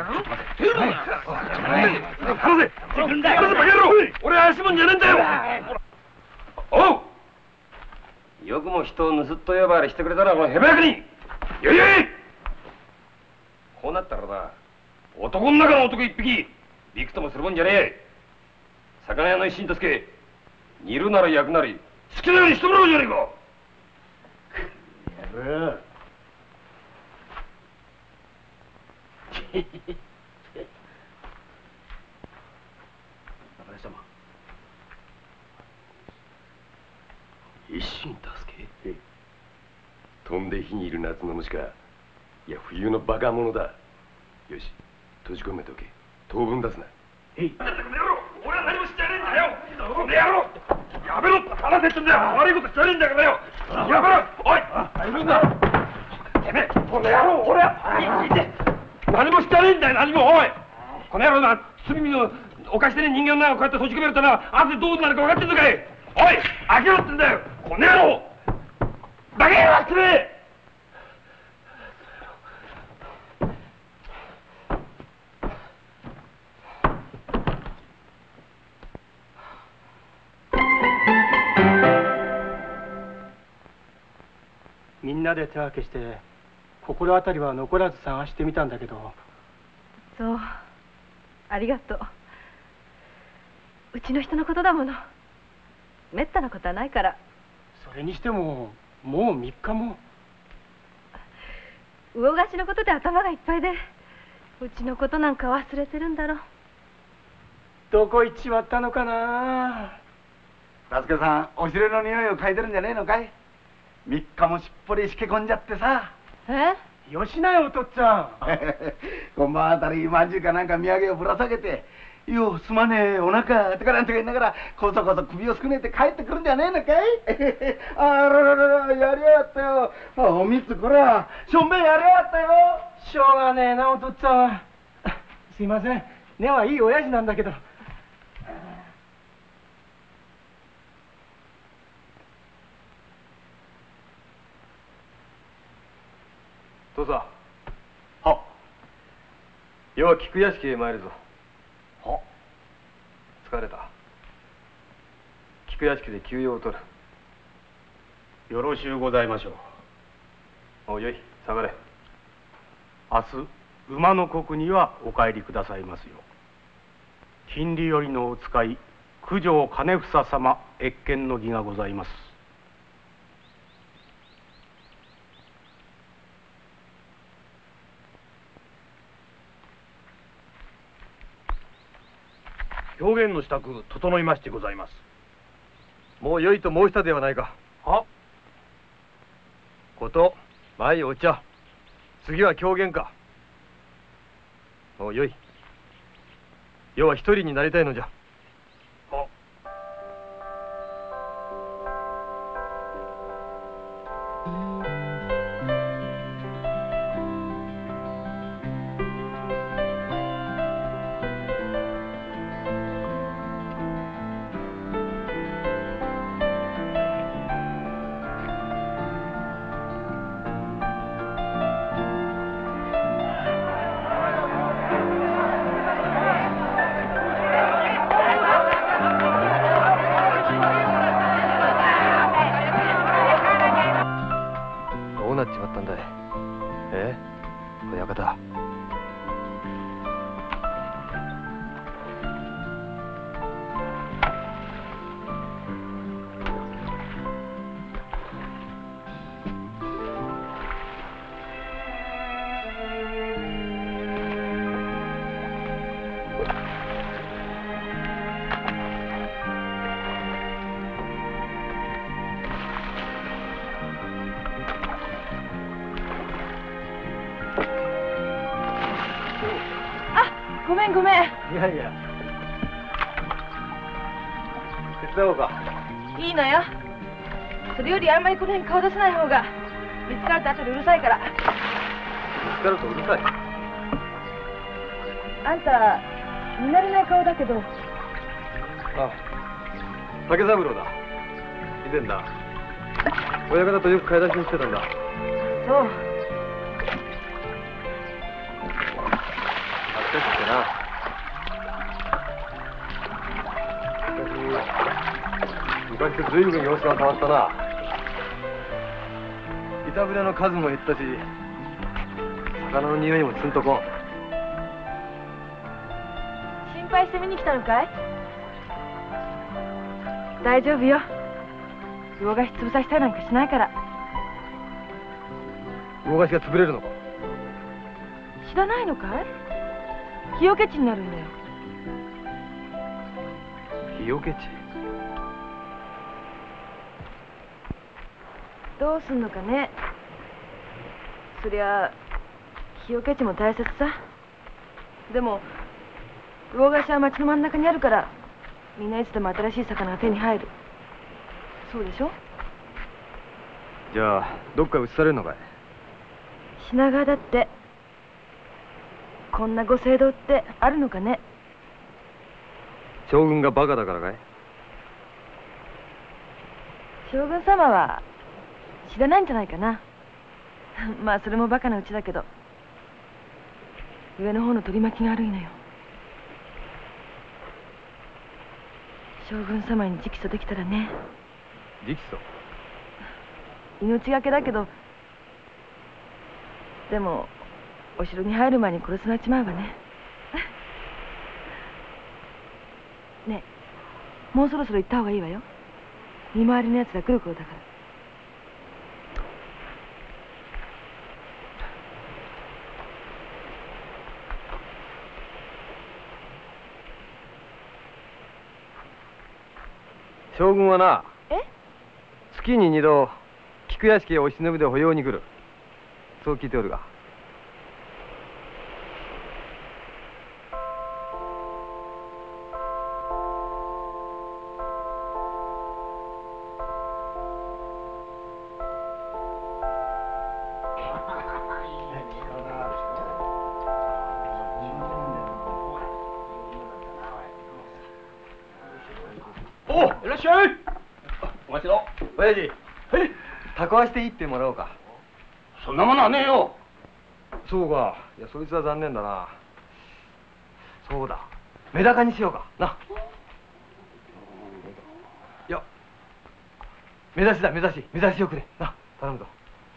Speaker 1: 離せ。自分だよ。バカ野郎。俺は足もんじゃねえんだよ。おう。よくも人を盗っと呼ばわりしてくれたな、このヘバ役人。よいよい。こうなったらな、男の中の男一匹びくともするもんじゃねえ。魚屋の一心とつけ、煮るなら焼くなり好きなようにしてもらおうじゃねえか。
Speaker 12: 中根様、一心助け。飛んで火にいる夏の虫か、いや冬のバカ者だ。よし、閉じ込めておけ。当分出すな。
Speaker 1: 俺は何この野郎やめろって話せってんだよ。悪いことしてねえんだからよ。やめろ。おいいるんだ。てめえこの野郎俺はいて何もしてねえんだよ。何も。おいこの野郎な罪の犯してねえ人間なこうやって閉じ込めるとな後でどうなるか分かってんのかい。おい開けろってんだよこの野郎バカ野郎ってめえ。
Speaker 14: みんなで手分けして心当たりは残らず探してみたんだけど。
Speaker 4: そうありがとう。うちの人のことだもの。めったなことはないから。
Speaker 14: それにしてももう3日も。
Speaker 4: 魚河岸のことで頭がいっぱいでうちのことなんか忘れてるんだろう。
Speaker 14: どこ行っちまったのかな。
Speaker 15: ラスケさんお汁の匂いを嗅いでるんじゃねえのかい。3日もしっぽりしけ込んじゃってさ。
Speaker 14: よしなよお父っつぁん。
Speaker 15: 今晩あたりまんじゅうかなんか土産をぶら下げて「よすまねえお腹」とかなんとか言いながらこそこそ首をすくねて帰ってくるんじゃねえのかい。あららららやりやがったよ。おみつこらしょんべんやりやがったよ。
Speaker 14: しょうがねえなお父っつぁん。すいません根はいい親父なんだけど。
Speaker 12: 父さん。はっ。余は菊屋敷へ参るぞ。
Speaker 15: はっ。
Speaker 12: 疲れた。菊屋敷で休養を取る。
Speaker 8: よろしゅうございましょう。
Speaker 12: おうよい下がれ。
Speaker 8: 明日馬の国にはお帰りくださいますよ。金利よりのお使い九条兼房様謁見の儀がございます。
Speaker 1: 表現の支度整いましてございます。
Speaker 12: もうよいと申したではないか。
Speaker 1: は
Speaker 12: こと、前お茶。次は狂言か。もうよい。余は一人になりたいのじゃ。
Speaker 1: は
Speaker 12: どうなっちまったんだい。親方。
Speaker 4: ごめんごめん。
Speaker 12: いやいや。手伝おうか。
Speaker 4: いいのよ。それよりあんまりこの辺顔出さない方が見つかると後でうるさいから。
Speaker 12: 見つかるとうるさい。
Speaker 4: あんた見慣れない顔だけど。
Speaker 12: あ、竹三郎だ。以前だ。親方とよく買い出しに来てたんだ。
Speaker 4: そう。
Speaker 12: 懐かしくてな。昔と随分様子が変わったな。板船の数も減ったし、魚の匂いもつんとこん。
Speaker 4: 心配して見に来たのかい？大丈夫よ。魚河岸潰させたりなんかしないから。
Speaker 12: 魚河岸が潰れるのか？
Speaker 4: 知らないのかい？日よけ地になるんだよ。
Speaker 12: 日よけ地？
Speaker 4: どうすんのかね。そりゃ日よけ地も大切さ。でも魚河岸は町の真ん中にあるからみんないつでも新しい魚が手に入る。そうでしょ？
Speaker 12: じゃあどっか移されるのかい？
Speaker 4: 品川だってこんなご政道ってあるのかね。
Speaker 12: 将軍がバカだからかい？
Speaker 4: 将軍様は知らないんじゃないかな。まあそれもバカなうちだけど、上の方の取り巻きが悪いのよ。将軍様に直訴できたらね。
Speaker 12: 直訴？
Speaker 4: 命がけだけど、でもお城に入る前に殺されちまうわね。ねえ、もうそろそろ行った方がいいわよ。見回りのやつが来る頃だから。
Speaker 12: 将軍はな、
Speaker 4: え？
Speaker 12: 月に2度菊屋敷へお忍びで保養に来る。そう聞いておるが。
Speaker 3: おいらっしゃい。お待ちど。
Speaker 12: 親父、タコ足でいいってもらおうか。
Speaker 3: そんなものはねえよ。
Speaker 12: そうか。いや、そいつは残念だな。そうだ、メダカにしようかな。いや、目指しだ、目指しをくれな。頼むぞ。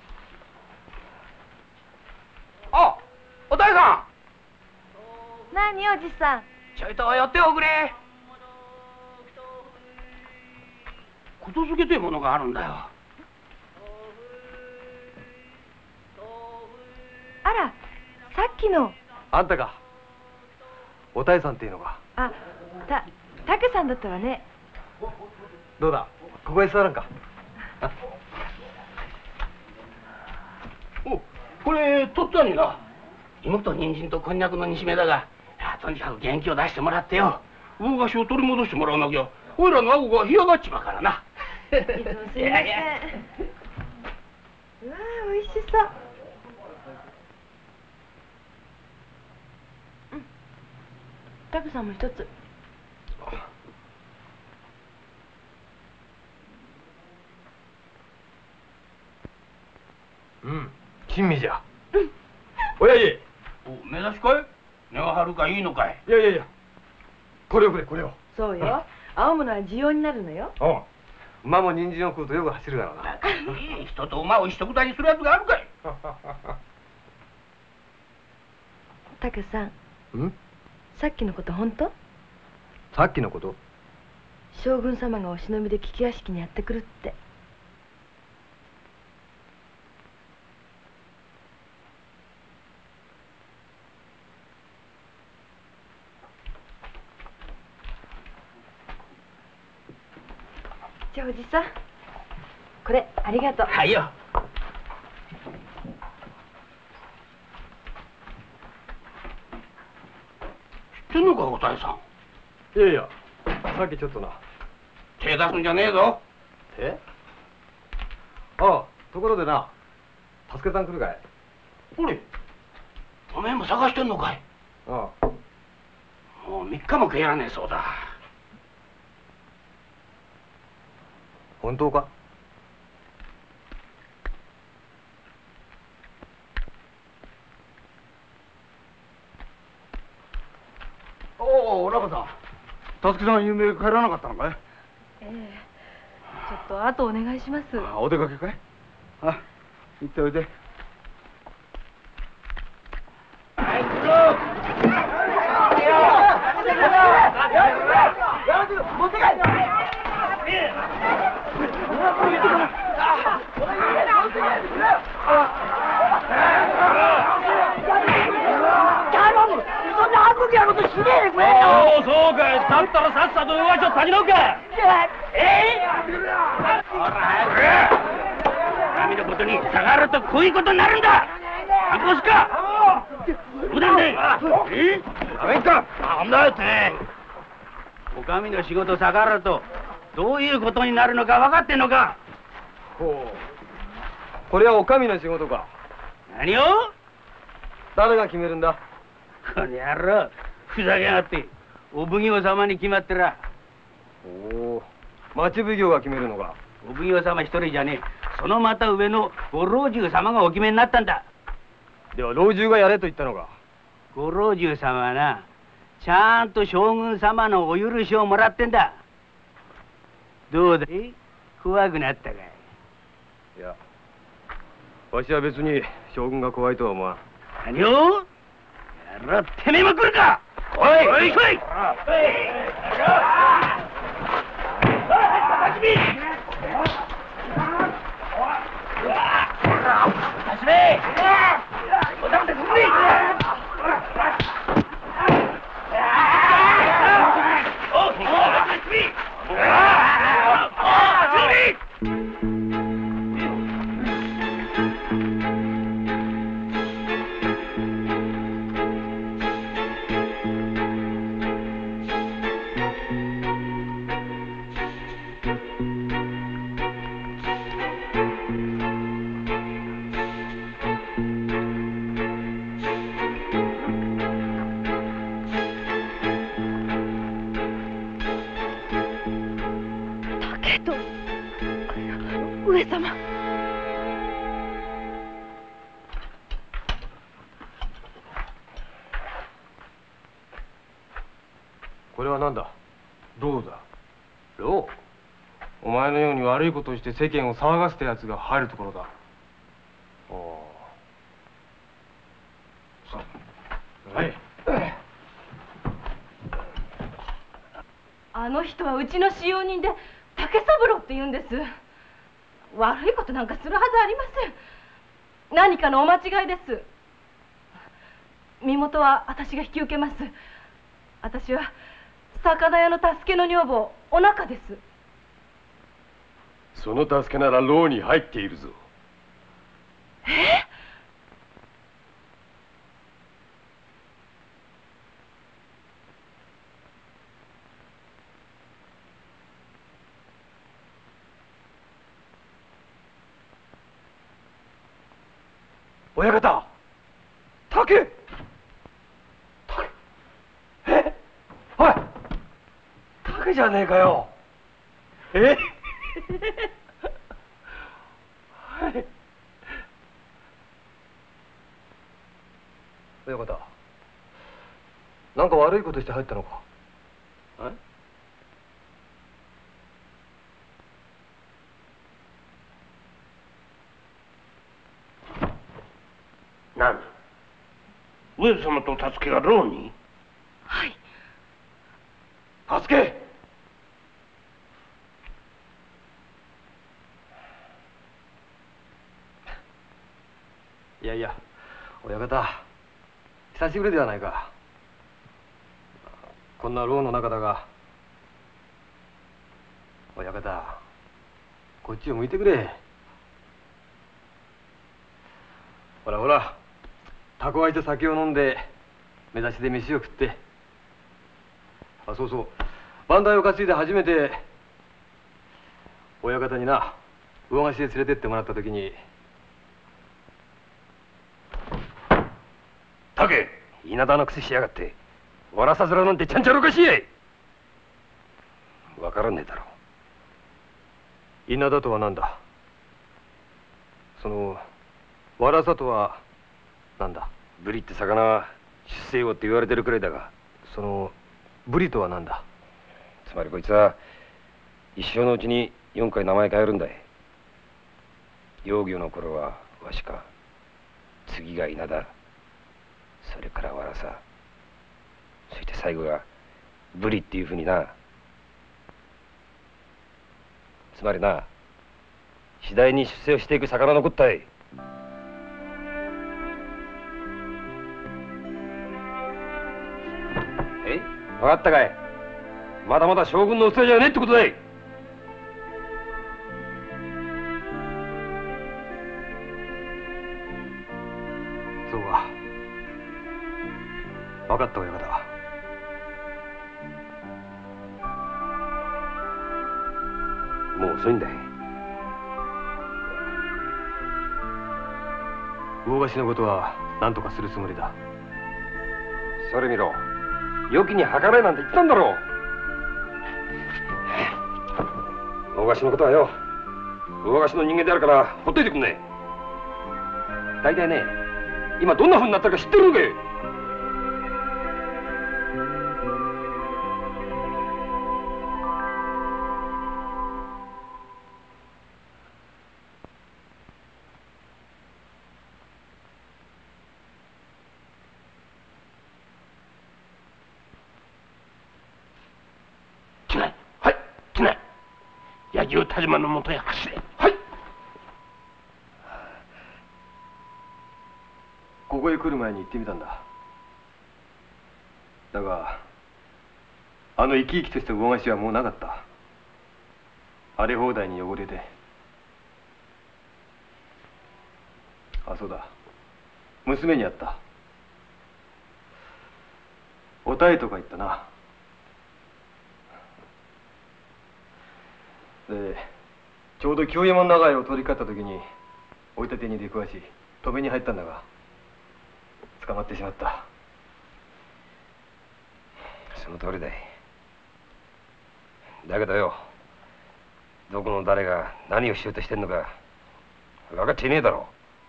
Speaker 3: あ、おたえさん。
Speaker 4: 何おじさん。
Speaker 3: ちょいと寄っておくれ。ことづけてえものがあるんだよ。
Speaker 4: あら、さっきの。
Speaker 12: あんたか。おたえさんっていうのか。
Speaker 4: あ、たけさんだったわね。
Speaker 12: どうだ、ここへ座らんか。
Speaker 3: お、これ取ったにな。芋と人参とこんにゃくの煮しめだが、とにかく元気を出してもらってよ。魚菓子を取り戻してもらわなきゃおいらの顎が干上がっちまうからな。
Speaker 4: いつもすいません。うわー、美味しそう。うん。たけさんも一つ。
Speaker 12: うん、珍味じゃ。親父。
Speaker 3: お、目指しかい？根は張るかいいのかい？
Speaker 12: いや、これをくれ、これを。
Speaker 4: そうよ。青物は需要になるのよ。
Speaker 12: うん。馬も人参を食うとよく走るだろうな。
Speaker 3: 人と馬を一くたにするやつがあるかい？
Speaker 4: たけさん。
Speaker 12: ん？
Speaker 4: さっきのこと本当？
Speaker 12: さっきのこと？
Speaker 4: 将軍様がお忍びで菊屋敷にやってくるって。じゃあおじさん、これありがとう。
Speaker 3: はいよ。知ってんのか、おたえさん。
Speaker 12: いや、さっきちょっとな。
Speaker 3: 手出すんじゃねえぞ。
Speaker 12: 手？ああ、ところでな、助けたん来るかい？
Speaker 3: ほれ、おめえも探してんのかい？
Speaker 12: ああ。
Speaker 3: もう3日も食えらねえそうだ。
Speaker 12: 本当か？
Speaker 15: おお、中さん。たすきさん、ゆうべ帰らなかったのかい？
Speaker 4: ええ。ちょっと後お願いします。
Speaker 15: お出かけかい？あ、行っておいで。
Speaker 3: はい、来ろ。
Speaker 11: やめてよ、持って帰って。
Speaker 6: おお、そうかい。だったらさっさと上町を立ち直うか。
Speaker 3: ほら早く。神のことに差があるとこういうことになるんだ。反抗すか。どうなんだい。
Speaker 12: ダメか。
Speaker 3: なんだよって。
Speaker 2: お上の仕事逆らうとどういうことになるのか分かってんのか。
Speaker 12: ほう、これはお上の仕事か。
Speaker 2: 何を？
Speaker 12: 誰が決めるんだ？
Speaker 2: この野郎、ふざけやがって。お奉行様に決まってら。
Speaker 12: おお、町奉行が決めるのか。
Speaker 2: お奉行様一人じゃねえ、そのまた上のご老中様がお決めになったんだ。
Speaker 12: では老中がやれと言ったのか。
Speaker 2: ご老中様はな、ちゃんと将軍様のお許しをもらってんだ。どうだい？怖くなったかい？
Speaker 12: いや、わしは別に将軍が怖いとは思わん。
Speaker 2: 何を？やろ、てめえも来るか。おいおい来い。
Speaker 4: 上様。
Speaker 12: これは何だ？
Speaker 1: 牢だ。
Speaker 12: 牢？お前のように悪いことをして世間を騒がせた奴が入るところだ。おお。さあ。はい。
Speaker 4: あの人はうちの使用人で竹三郎って言うんです。悪いことなんかするはずありません。何かのお間違いです。身元は私が引き受けます。私は魚屋の助けの女房お仲です。
Speaker 9: その助けなら牢に入っているぞ。
Speaker 12: 親方、竹。え？おい、竹じゃねえかよ。え？はい。親方、なんか悪いことして入ったのか。え？
Speaker 6: 何？上様と助けが牢に？
Speaker 4: はい。
Speaker 12: 助け。いやいや、親方、久しぶりではないか。こんな牢の中だが、親方、こっちを向いてくれ。ほらほら、たこわいと酒を飲んで目指しで飯を食って、あ、そうそう、番台を担いで初めて親方にな魚河岸へ連れてってもらった時に、
Speaker 1: 竹、稲田のくせしやがって、わらさずらなんてちゃんちゃらおかしいやい。わからねえだろ
Speaker 12: う。稲田とは何だ？そのわらさとは何だ？
Speaker 1: ブリって魚は出世魚って言われてるくらいだが、
Speaker 12: そのブリとは何だ？
Speaker 1: つまりこいつは一生のうちに4回名前変えるんだい。幼魚の頃はわしか、次が稲田、それからわらさ、そして最後がブリっていうふうにな。つまりな、次第に出世をしていく魚のこったい。分かったかい？まだまだ将軍の器じゃねえってことだい。
Speaker 12: そうか、分かった親方。 遅いんだよ。魚河岸のことは何とかするつもりだ。
Speaker 1: それ見ろ。良きに計らえなんて言ったんだろう。魚河岸のことはよ、魚河岸の人間であるからほっといてくんね。大体ね、今どんな風になってるか知ってるのかい。
Speaker 6: 柳生田島のもとへ走れ。
Speaker 12: はい。ここへ来る前に行ってみたんだ。だがあの生き生きとした魚河岸はもうなかった。荒れ放題に汚れて。あ、そうだ、娘に会った。おたえとか言ったな。で、ちょうど京山の長屋を通りかった時に追い立てに出くわし止めに入ったんだが捕まってしまった。
Speaker 1: その通りだい。だけどよ、どこの誰が何をしようとしてんのか分かっていねえだろ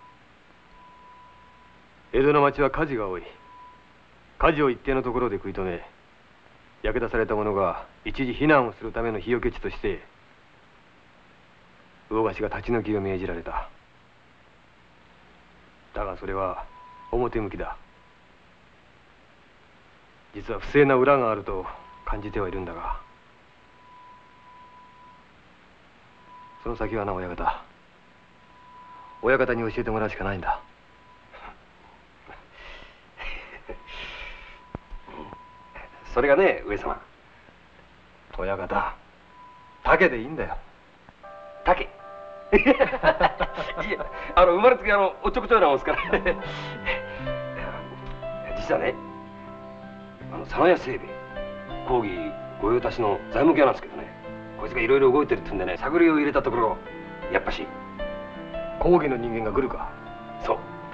Speaker 12: う。江戸の町は火事が多い。火事を一定のところで食い止め、焼け出された者が一時避難をするための火除け地として魚河岸が立ち退きを命じられた。だがそれは表向きだ。実は不正な裏があると感じてはいるんだが、その先はな、親方。親方に教えてもらうしかないんだ。
Speaker 1: それがね、上様。
Speaker 12: 親方、竹でいいんだよ。
Speaker 1: 竹。いや、生まれつきおっちょこちょいなもんですから。実はね、佐野屋清兵衛、公儀御用達の材木屋なんですけどね、こいつがいろいろ動いてるってんでね、探りを入れたところ、やっぱし
Speaker 12: 公儀の人間が来るか。
Speaker 1: そう。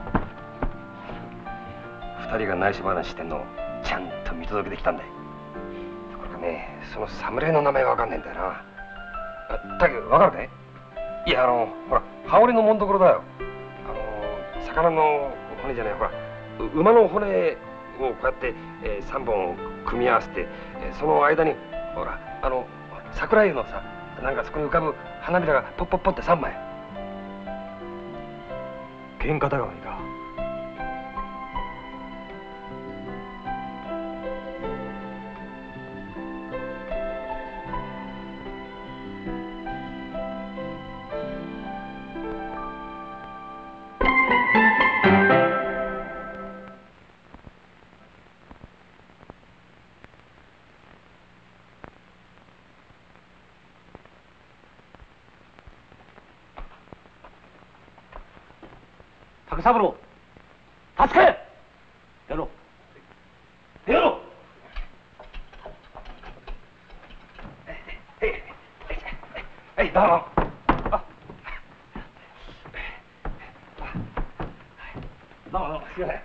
Speaker 1: 二人が内緒話してんのをちゃんと見届けてきたんだよ。ところがね、その侍の名前がわかんねえんだよな。だけどわかるかい？いや、ほら、羽織のもんどころだよ。魚の骨じゃない、ほら、馬の骨をこうやって、3本組み合わせて、その間に、ほら、桜湯のさ、なんかそこに浮かぶ花びらがポッポッポって3枚。
Speaker 12: 喧嘩高めか。
Speaker 6: 三郎、助け！やろう。やろう。
Speaker 1: はい、どうも。
Speaker 6: どうも、すいません。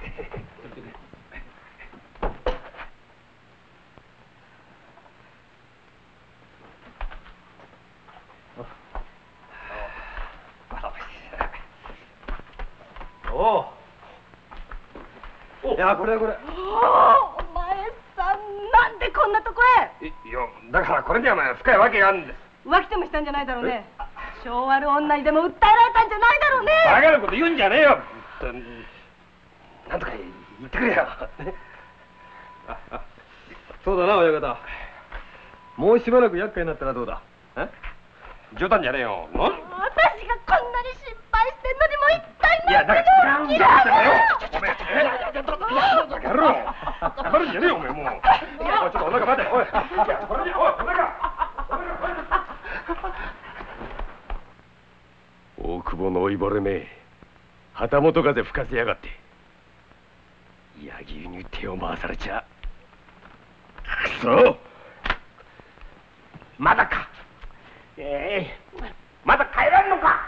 Speaker 12: いや、これ。
Speaker 4: お前さん、なんでこんなとこへ。
Speaker 1: いや、だからこれには深いわけがあるんです。
Speaker 4: 浮気でもしたんじゃないだろうね。性悪女にでも訴えられたんじゃないだろうね。
Speaker 1: バカなこと言うんじゃねえよ。なんとか言ってくれよ。
Speaker 12: そうだな、親方。もうしばらく厄介になったらどうだ。
Speaker 1: 冗談じゃねえよ。
Speaker 4: 私がこんなに心配してんのにもう一体
Speaker 1: いや、だから違うんだってばよ。やろう。やるんじゃねえよ、お前もう。ちょっとお腹待て。おい。いや、これに、おい、お腹。
Speaker 12: 大久保の老いぼれめ、旗本風吹かせやがって。柳生に手を回されちゃ。くそ。
Speaker 6: まだか。
Speaker 10: まだ帰らんのか。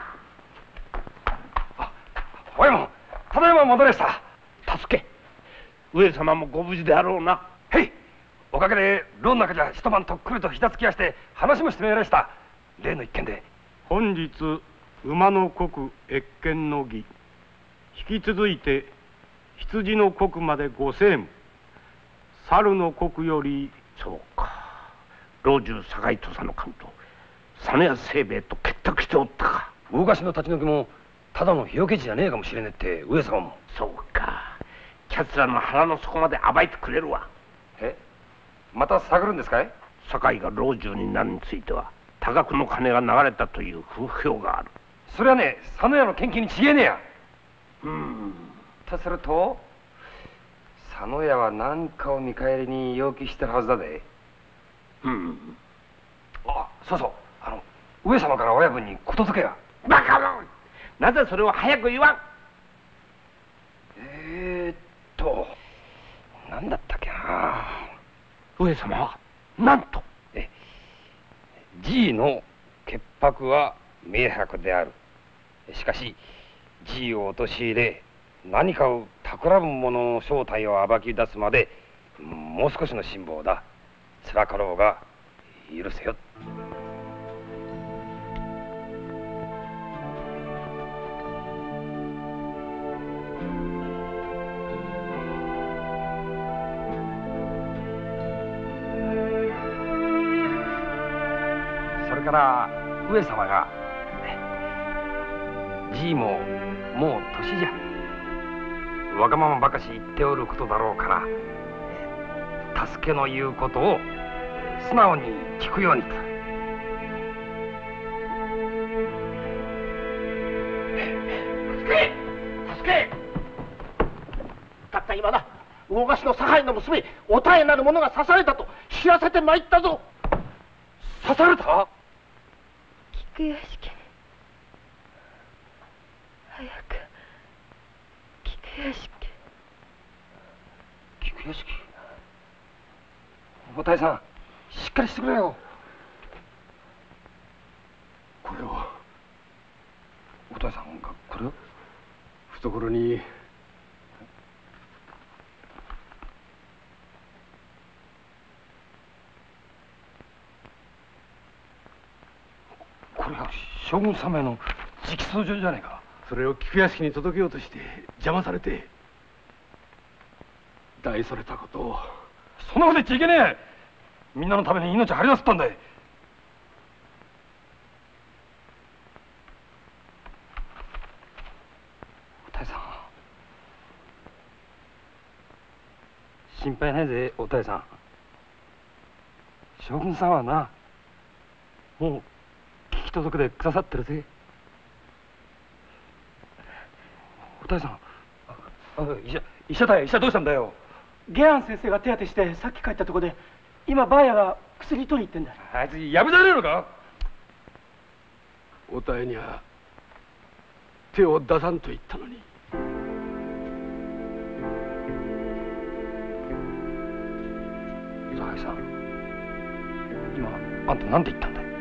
Speaker 1: おいもただいま戻れした。
Speaker 10: 助け、上様もご無事であろうな。
Speaker 1: へい、おかげで牢の中じゃ一晩とっくりとひざつきやして話もしてめられした。例の一件で
Speaker 8: 本日馬の国謁見の儀、引き続いて羊の国までご政務、猿の国より。
Speaker 10: そうか、老中堺土佐の官と実屋清兵衛と結託しておったか。
Speaker 1: 大菓子の立ち退きもただの火よけ地じゃねえかもしれねえって上様も。
Speaker 10: そうか、キャツらの腹の底まで暴いてくれるわ。
Speaker 1: え、また探るんですかい。
Speaker 10: 堺が老中になるについては多額の金が流れたという風評がある。
Speaker 1: それはね、佐野屋の献金に違えねえや。とすると佐野屋は何かを見返りに要求してるはずだで。あ、そうそう、上様から親分にことづけが。
Speaker 10: バカ者、なぜそれを早く言わん。
Speaker 1: 何だったっけな。
Speaker 10: 上様はなんと。
Speaker 1: じいの潔白は明白である。しかしじいを陥れ何かを企む者の正体を暴き出すまでもう少しの辛抱だ。辛かろうが許せよ。それから上様がじいももう年じゃわがままばかし言っておることだろうから、助けの言うことを素直に聞くようにと。
Speaker 10: 助け、たった今だ、魚河岸の堺の娘お妙なる者が刺されたと知らせてまいったぞ。
Speaker 1: 刺された。
Speaker 4: 菊屋敷、早く菊屋敷。
Speaker 1: 菊屋敷、お妙さんしっかりしてくれよ。
Speaker 3: これを。
Speaker 1: お妙さんがこれを。
Speaker 3: 懐に。
Speaker 1: これは将軍様への直訴状じゃねえか。
Speaker 3: それを菊屋敷に届けようとして邪魔されて大それたことを。
Speaker 1: そんなこと言っちゃいけねえ。みんなのために命張り出すったんだい。お妙さん心配ないぜ。お妙さん、将軍さんはなもう聞き届けてくださってるぜ。お妙さん、医者だよ。医者どうしたんだよ。
Speaker 14: 下庵先生が手当てしてさっき帰ったとこで、今ばあやが薬取り行ってんだ。
Speaker 1: あいつやぶじゃねえのか。
Speaker 3: お妙には手を出さんと言ったのに。
Speaker 1: 堺さん、今あんた何て言ったんだい。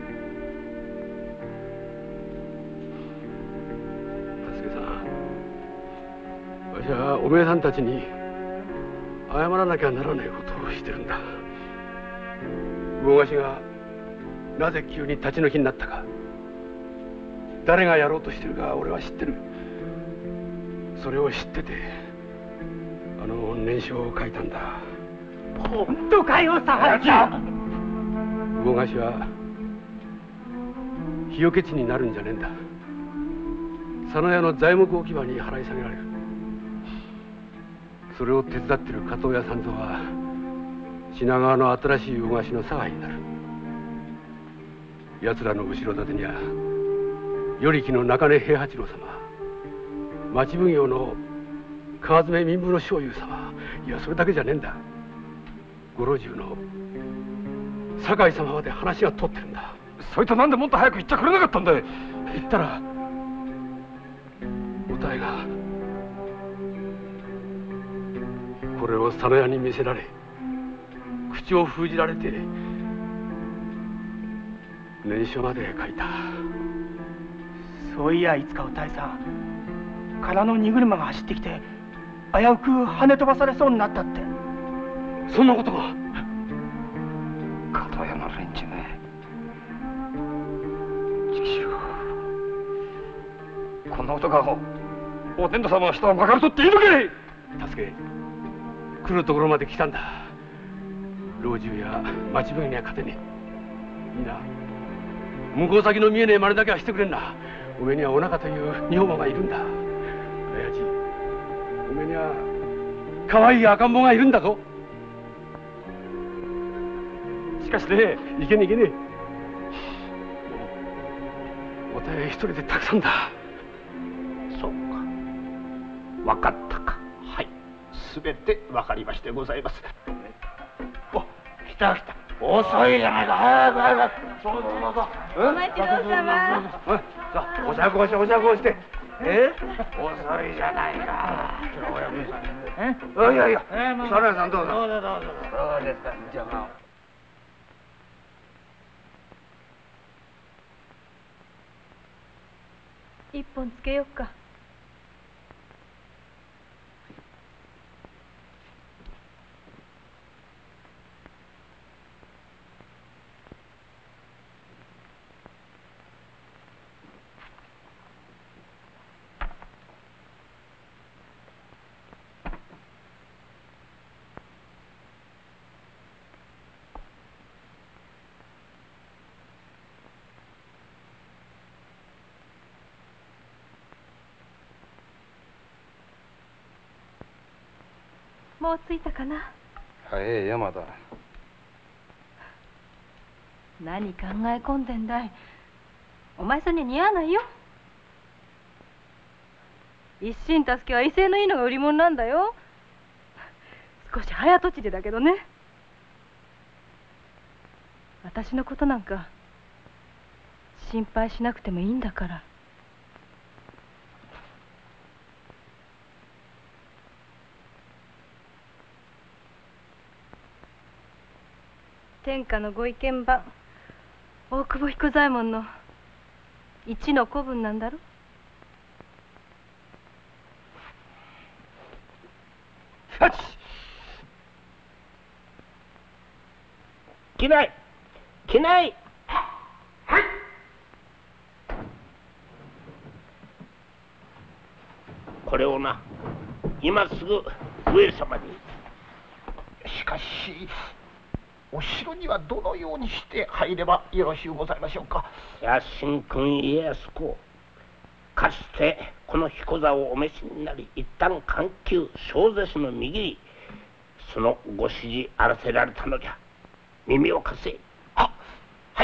Speaker 3: 助さん、わしはおめえさんたちに謝らなきゃならないことをしてるんだ。魚河岸がなぜ急に立ち退きになったか、誰がやろうとしてるか俺は知ってる。それを知っててあの念書を書いたんだ。
Speaker 11: 本当かよ、堺ちゃん。
Speaker 3: 魚河岸は火よけ地になるんじゃねえんだ。佐野屋の材木置き場に払い下げられる。それを手伝ってる加藤屋三蔵は品川の新しい魚河岸の差配になる。奴らの後ろ盾には与力の中根平八郎様、町奉行の川詰民部の正雄様、いやそれだけじゃねえんだ。ご老中の堺様まで話が通ってるんだ。
Speaker 1: そいつなんでもっと早く言っちゃくれなかったんだい。
Speaker 3: 言ったらお妙がこれを佐野屋に見せられ口を封じられて念書まで書いた。
Speaker 14: そういやいつかおたいさん、空の荷車が走ってきて危うく跳ね飛ばされそうになったって。
Speaker 3: そんなことが。
Speaker 1: 角屋の連中ね。ちくしょう、こんなことがお天道様の下をまかるとっていいのかい。
Speaker 3: 助け、来るところまで来たんだ。老中や町奉行には勝てねえ。いいな、向こう先の見えねえ真似だけはしてくれんな。おめえにはお腹という女房がいるんだ。親父、おめえには可愛い赤ん坊がいるんだぞ。しかしね、いけねえいけねえ。おたえ一人でたくさんだ。
Speaker 10: そうか、分かったか。はい、すべて分かりましてございます。お、来た来た。遅いじゃないか。早く早く。そうそうそうそう。
Speaker 4: お待ちどうさま。
Speaker 10: さあ、お酌をしてお酌をして。遅いじゃないか。いやいや、サラさんどうぞ。どうですか。じゃあ
Speaker 4: 一本つけよっか。もう着いたかな。
Speaker 1: 早え山だ。
Speaker 4: 何考え込んでんだい。お前さんに似合わないよ。一心助けは威勢のいいのが売り物なんだよ。少し早とちりだけどね。私のことなんか心配しなくてもいいんだから。天下のご意見番大久保彦左衛門の一の子分なんだろ。
Speaker 10: 着ない着ない。はい、これをな、今すぐ上様に。しかしお城にはどのようにして入ればよろしゅうございましょうか。野心君家康公、かつてこの彦座をお召しになり、一旦緩急小絶の右にそのご指示あらせられたのじゃ。耳を貸せ。あ、はい。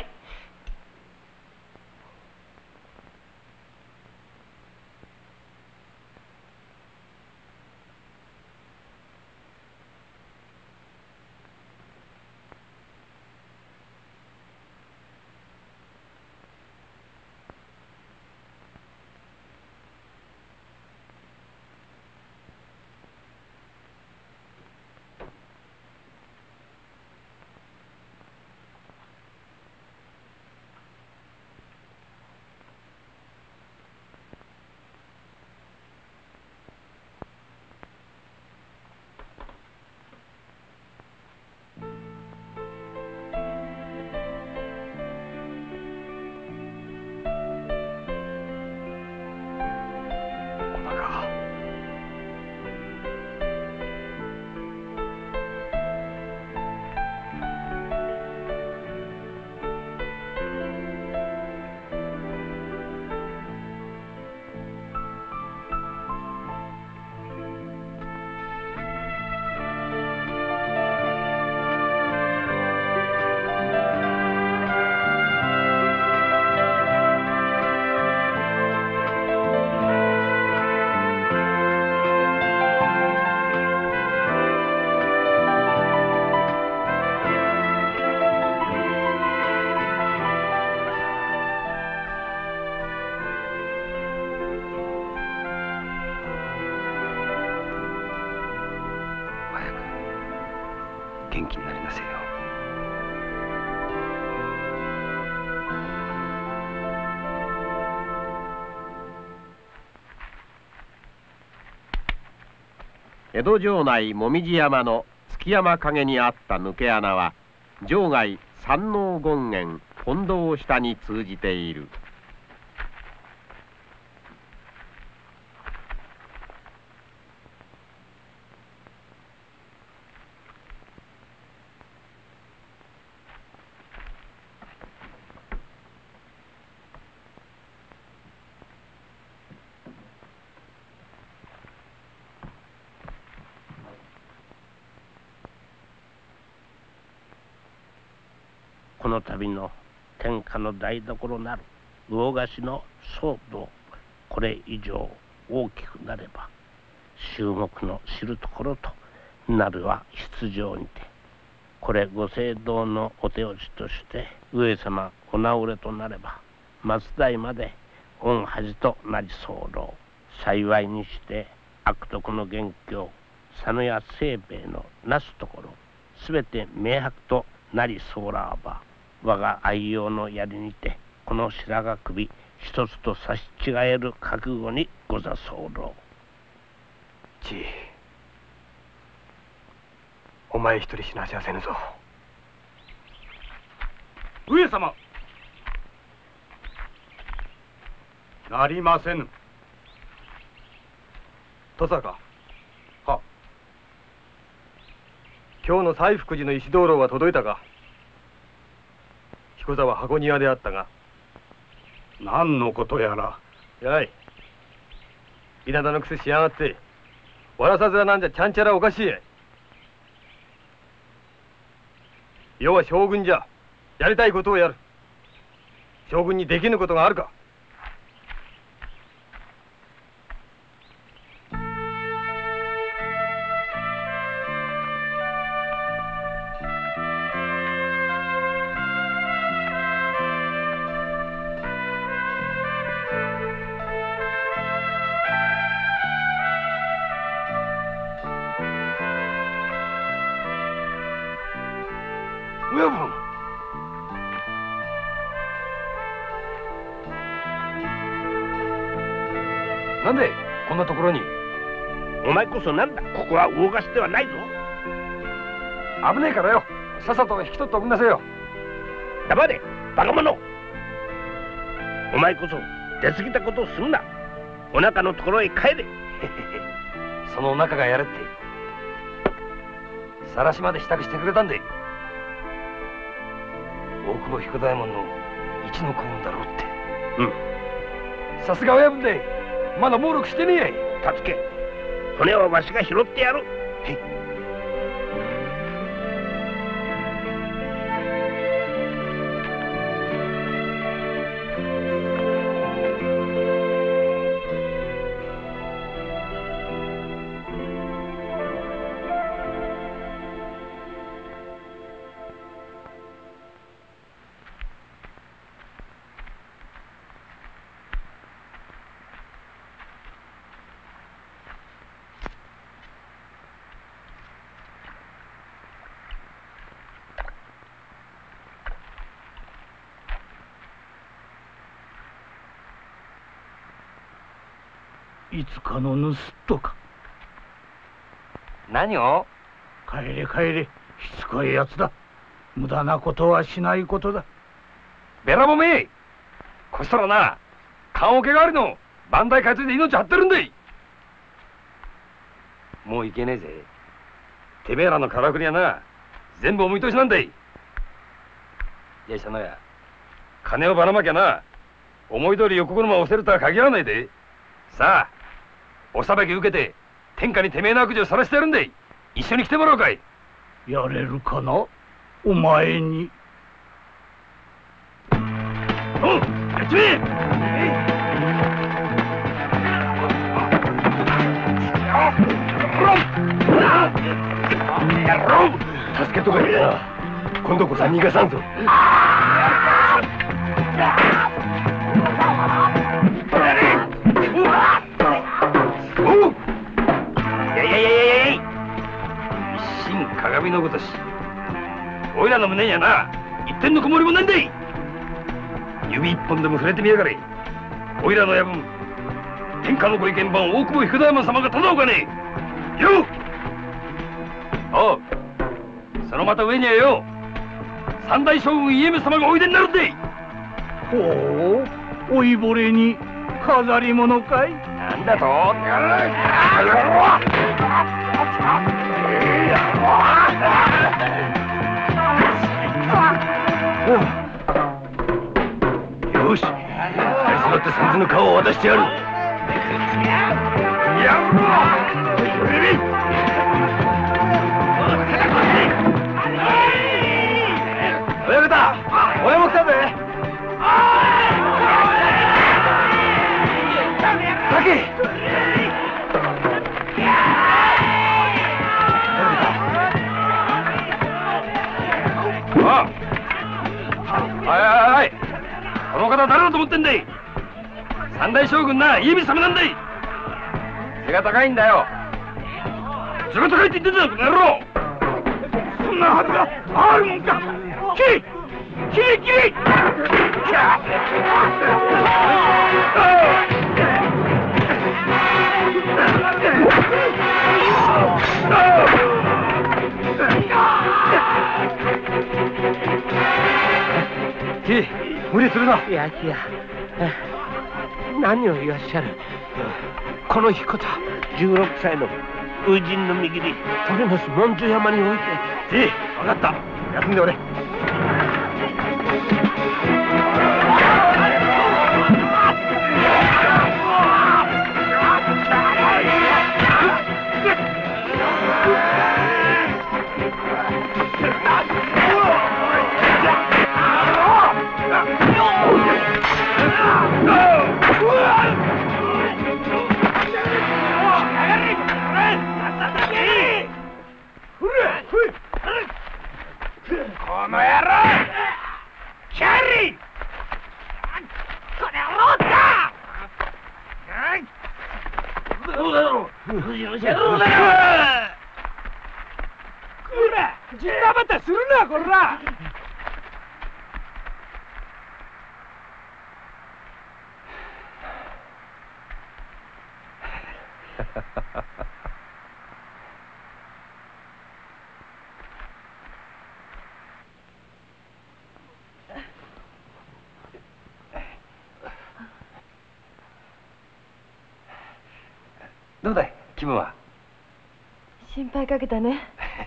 Speaker 1: 元気になりなせよ。
Speaker 5: 江戸城内もみじ山の月山陰にあった抜け穴は城外山王権現本堂下に通じている。
Speaker 16: この度の天下の台所なる魚河岸の騒動、これ以上大きくなれば衆目の知るところとなるは出場にて、これご政道のお手落ちとして上様お直れとなれば末代まで御恥となり候。幸いにして悪徳の元凶佐野屋清兵衛のなすところすべて明白となり候ば、我が愛用の槍にてこの白髪首一つと差し違える覚悟にござ候。
Speaker 14: じい、お前一人死なしゃせぬぞ。
Speaker 8: 上様、なりませぬ。
Speaker 12: 登坂。は。今日の西福寺の石灯籠は届いたか。彦座は箱庭であったが。
Speaker 8: 何のことやら。
Speaker 12: やい。稲田のくせしやがって。わらさずらなんじゃちゃんちゃらおかしいやい。世は将軍じゃ。やりたいことをやる。将軍にできぬことがあるか。
Speaker 1: 親分、なんでこんなところに。
Speaker 16: お前こそなんだ、ここは魚河岸ではないぞ。
Speaker 1: 危ねえからよ、さっさと引き取っておくんなさいよ。
Speaker 16: 黙れバカ者。お前こそ出過ぎたことをすんな。お腹のところへ帰れ。
Speaker 1: そのお腹がやれって晒しまで支度してくれたんで。大久保彦左衛門の一の子分だろうって。
Speaker 16: うん。
Speaker 1: さすが親分でまだ猛録してねえやい。
Speaker 16: たつけ、骨はわしが拾ってやる。
Speaker 1: へい。
Speaker 2: いつかの盗っ人か。
Speaker 1: 何を。
Speaker 2: 帰れ帰れ、しつこいやつだ。無駄なことはしないことだ。
Speaker 1: べらぼめ、こしたらな棺桶代わりの番台担いで命張ってるんだい。もういけねえぜ。てめえらのからくりはな全部お見通しなんだい。やいさのや、金をばらまきゃな思い通り横車を押せるとは限らないで。さあお裁き受けて天下にてめえの悪事をさらしてやるんだい。一緒に来てもらおうかい。
Speaker 2: やれるかなお前に。
Speaker 1: おう、やっちめえ。助けとかいな。今度こそ逃がさんぞ。一心鏡のごとし、おいらの胸にはな一点の曇りもないんだい。指一本でも触れてみやがれ。おいらの親分天下のご意見番大久保彦左衛門様がただおかねえよ。 そのまた上にはよ、三代将軍家光様がおいでになるんで。
Speaker 2: ほう、老いぼれに飾り物かい。
Speaker 1: なんだと。よし、あいつだって三途の顔を渡してやる。やろう。親方、俺も来たぜ。竹。はい、この方誰だと思ってんだい。三代将軍な、家光様なんだい。背が高いんだよ。背が高いって言ってんだよ、この野郎。そんなはずがあるもんか。切れ切れ切れ。無理するな。
Speaker 16: いや、何を言わっしゃる。この彦田16歳の風神の右に鳥の巣文殊山に置いて。
Speaker 1: 分かった。休んでおれ。この野郎！キャリー！この野郎だ！どうだろう？どうだろう！こら！ジタバタするな、こら！どうだい、気分は。
Speaker 4: 心配かけたね。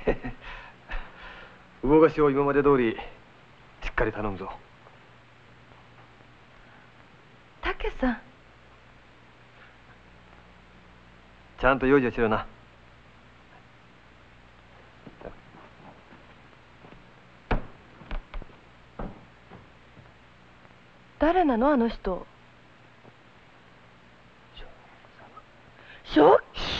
Speaker 12: 魚河岸を今まで通りしっかり頼むぞ。
Speaker 4: 武さん、
Speaker 12: ちゃんと用事をしろな。
Speaker 4: 誰なのあの人。しょ？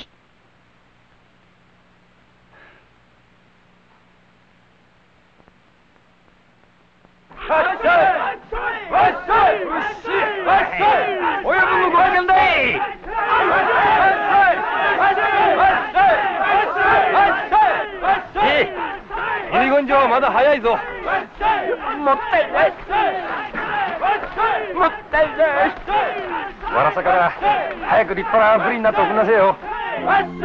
Speaker 1: 親分のご意見だい。遺言状はまだ早いぞ。もったいない。もったいない。わらさから早く立派なブリになっておくんなせよ。お前さん。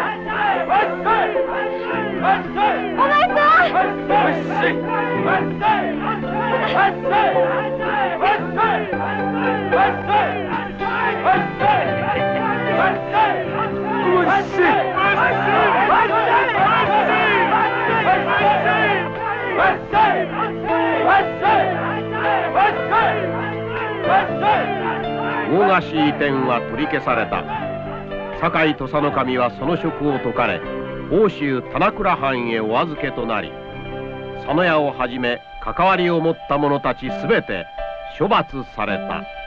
Speaker 5: 魚河岸移転は取り消された。酒井土佐守はその職を解かれ、奥州棚倉藩へお預けとなり、佐野屋をはじめ関わりを持った者たちすべて処罰された。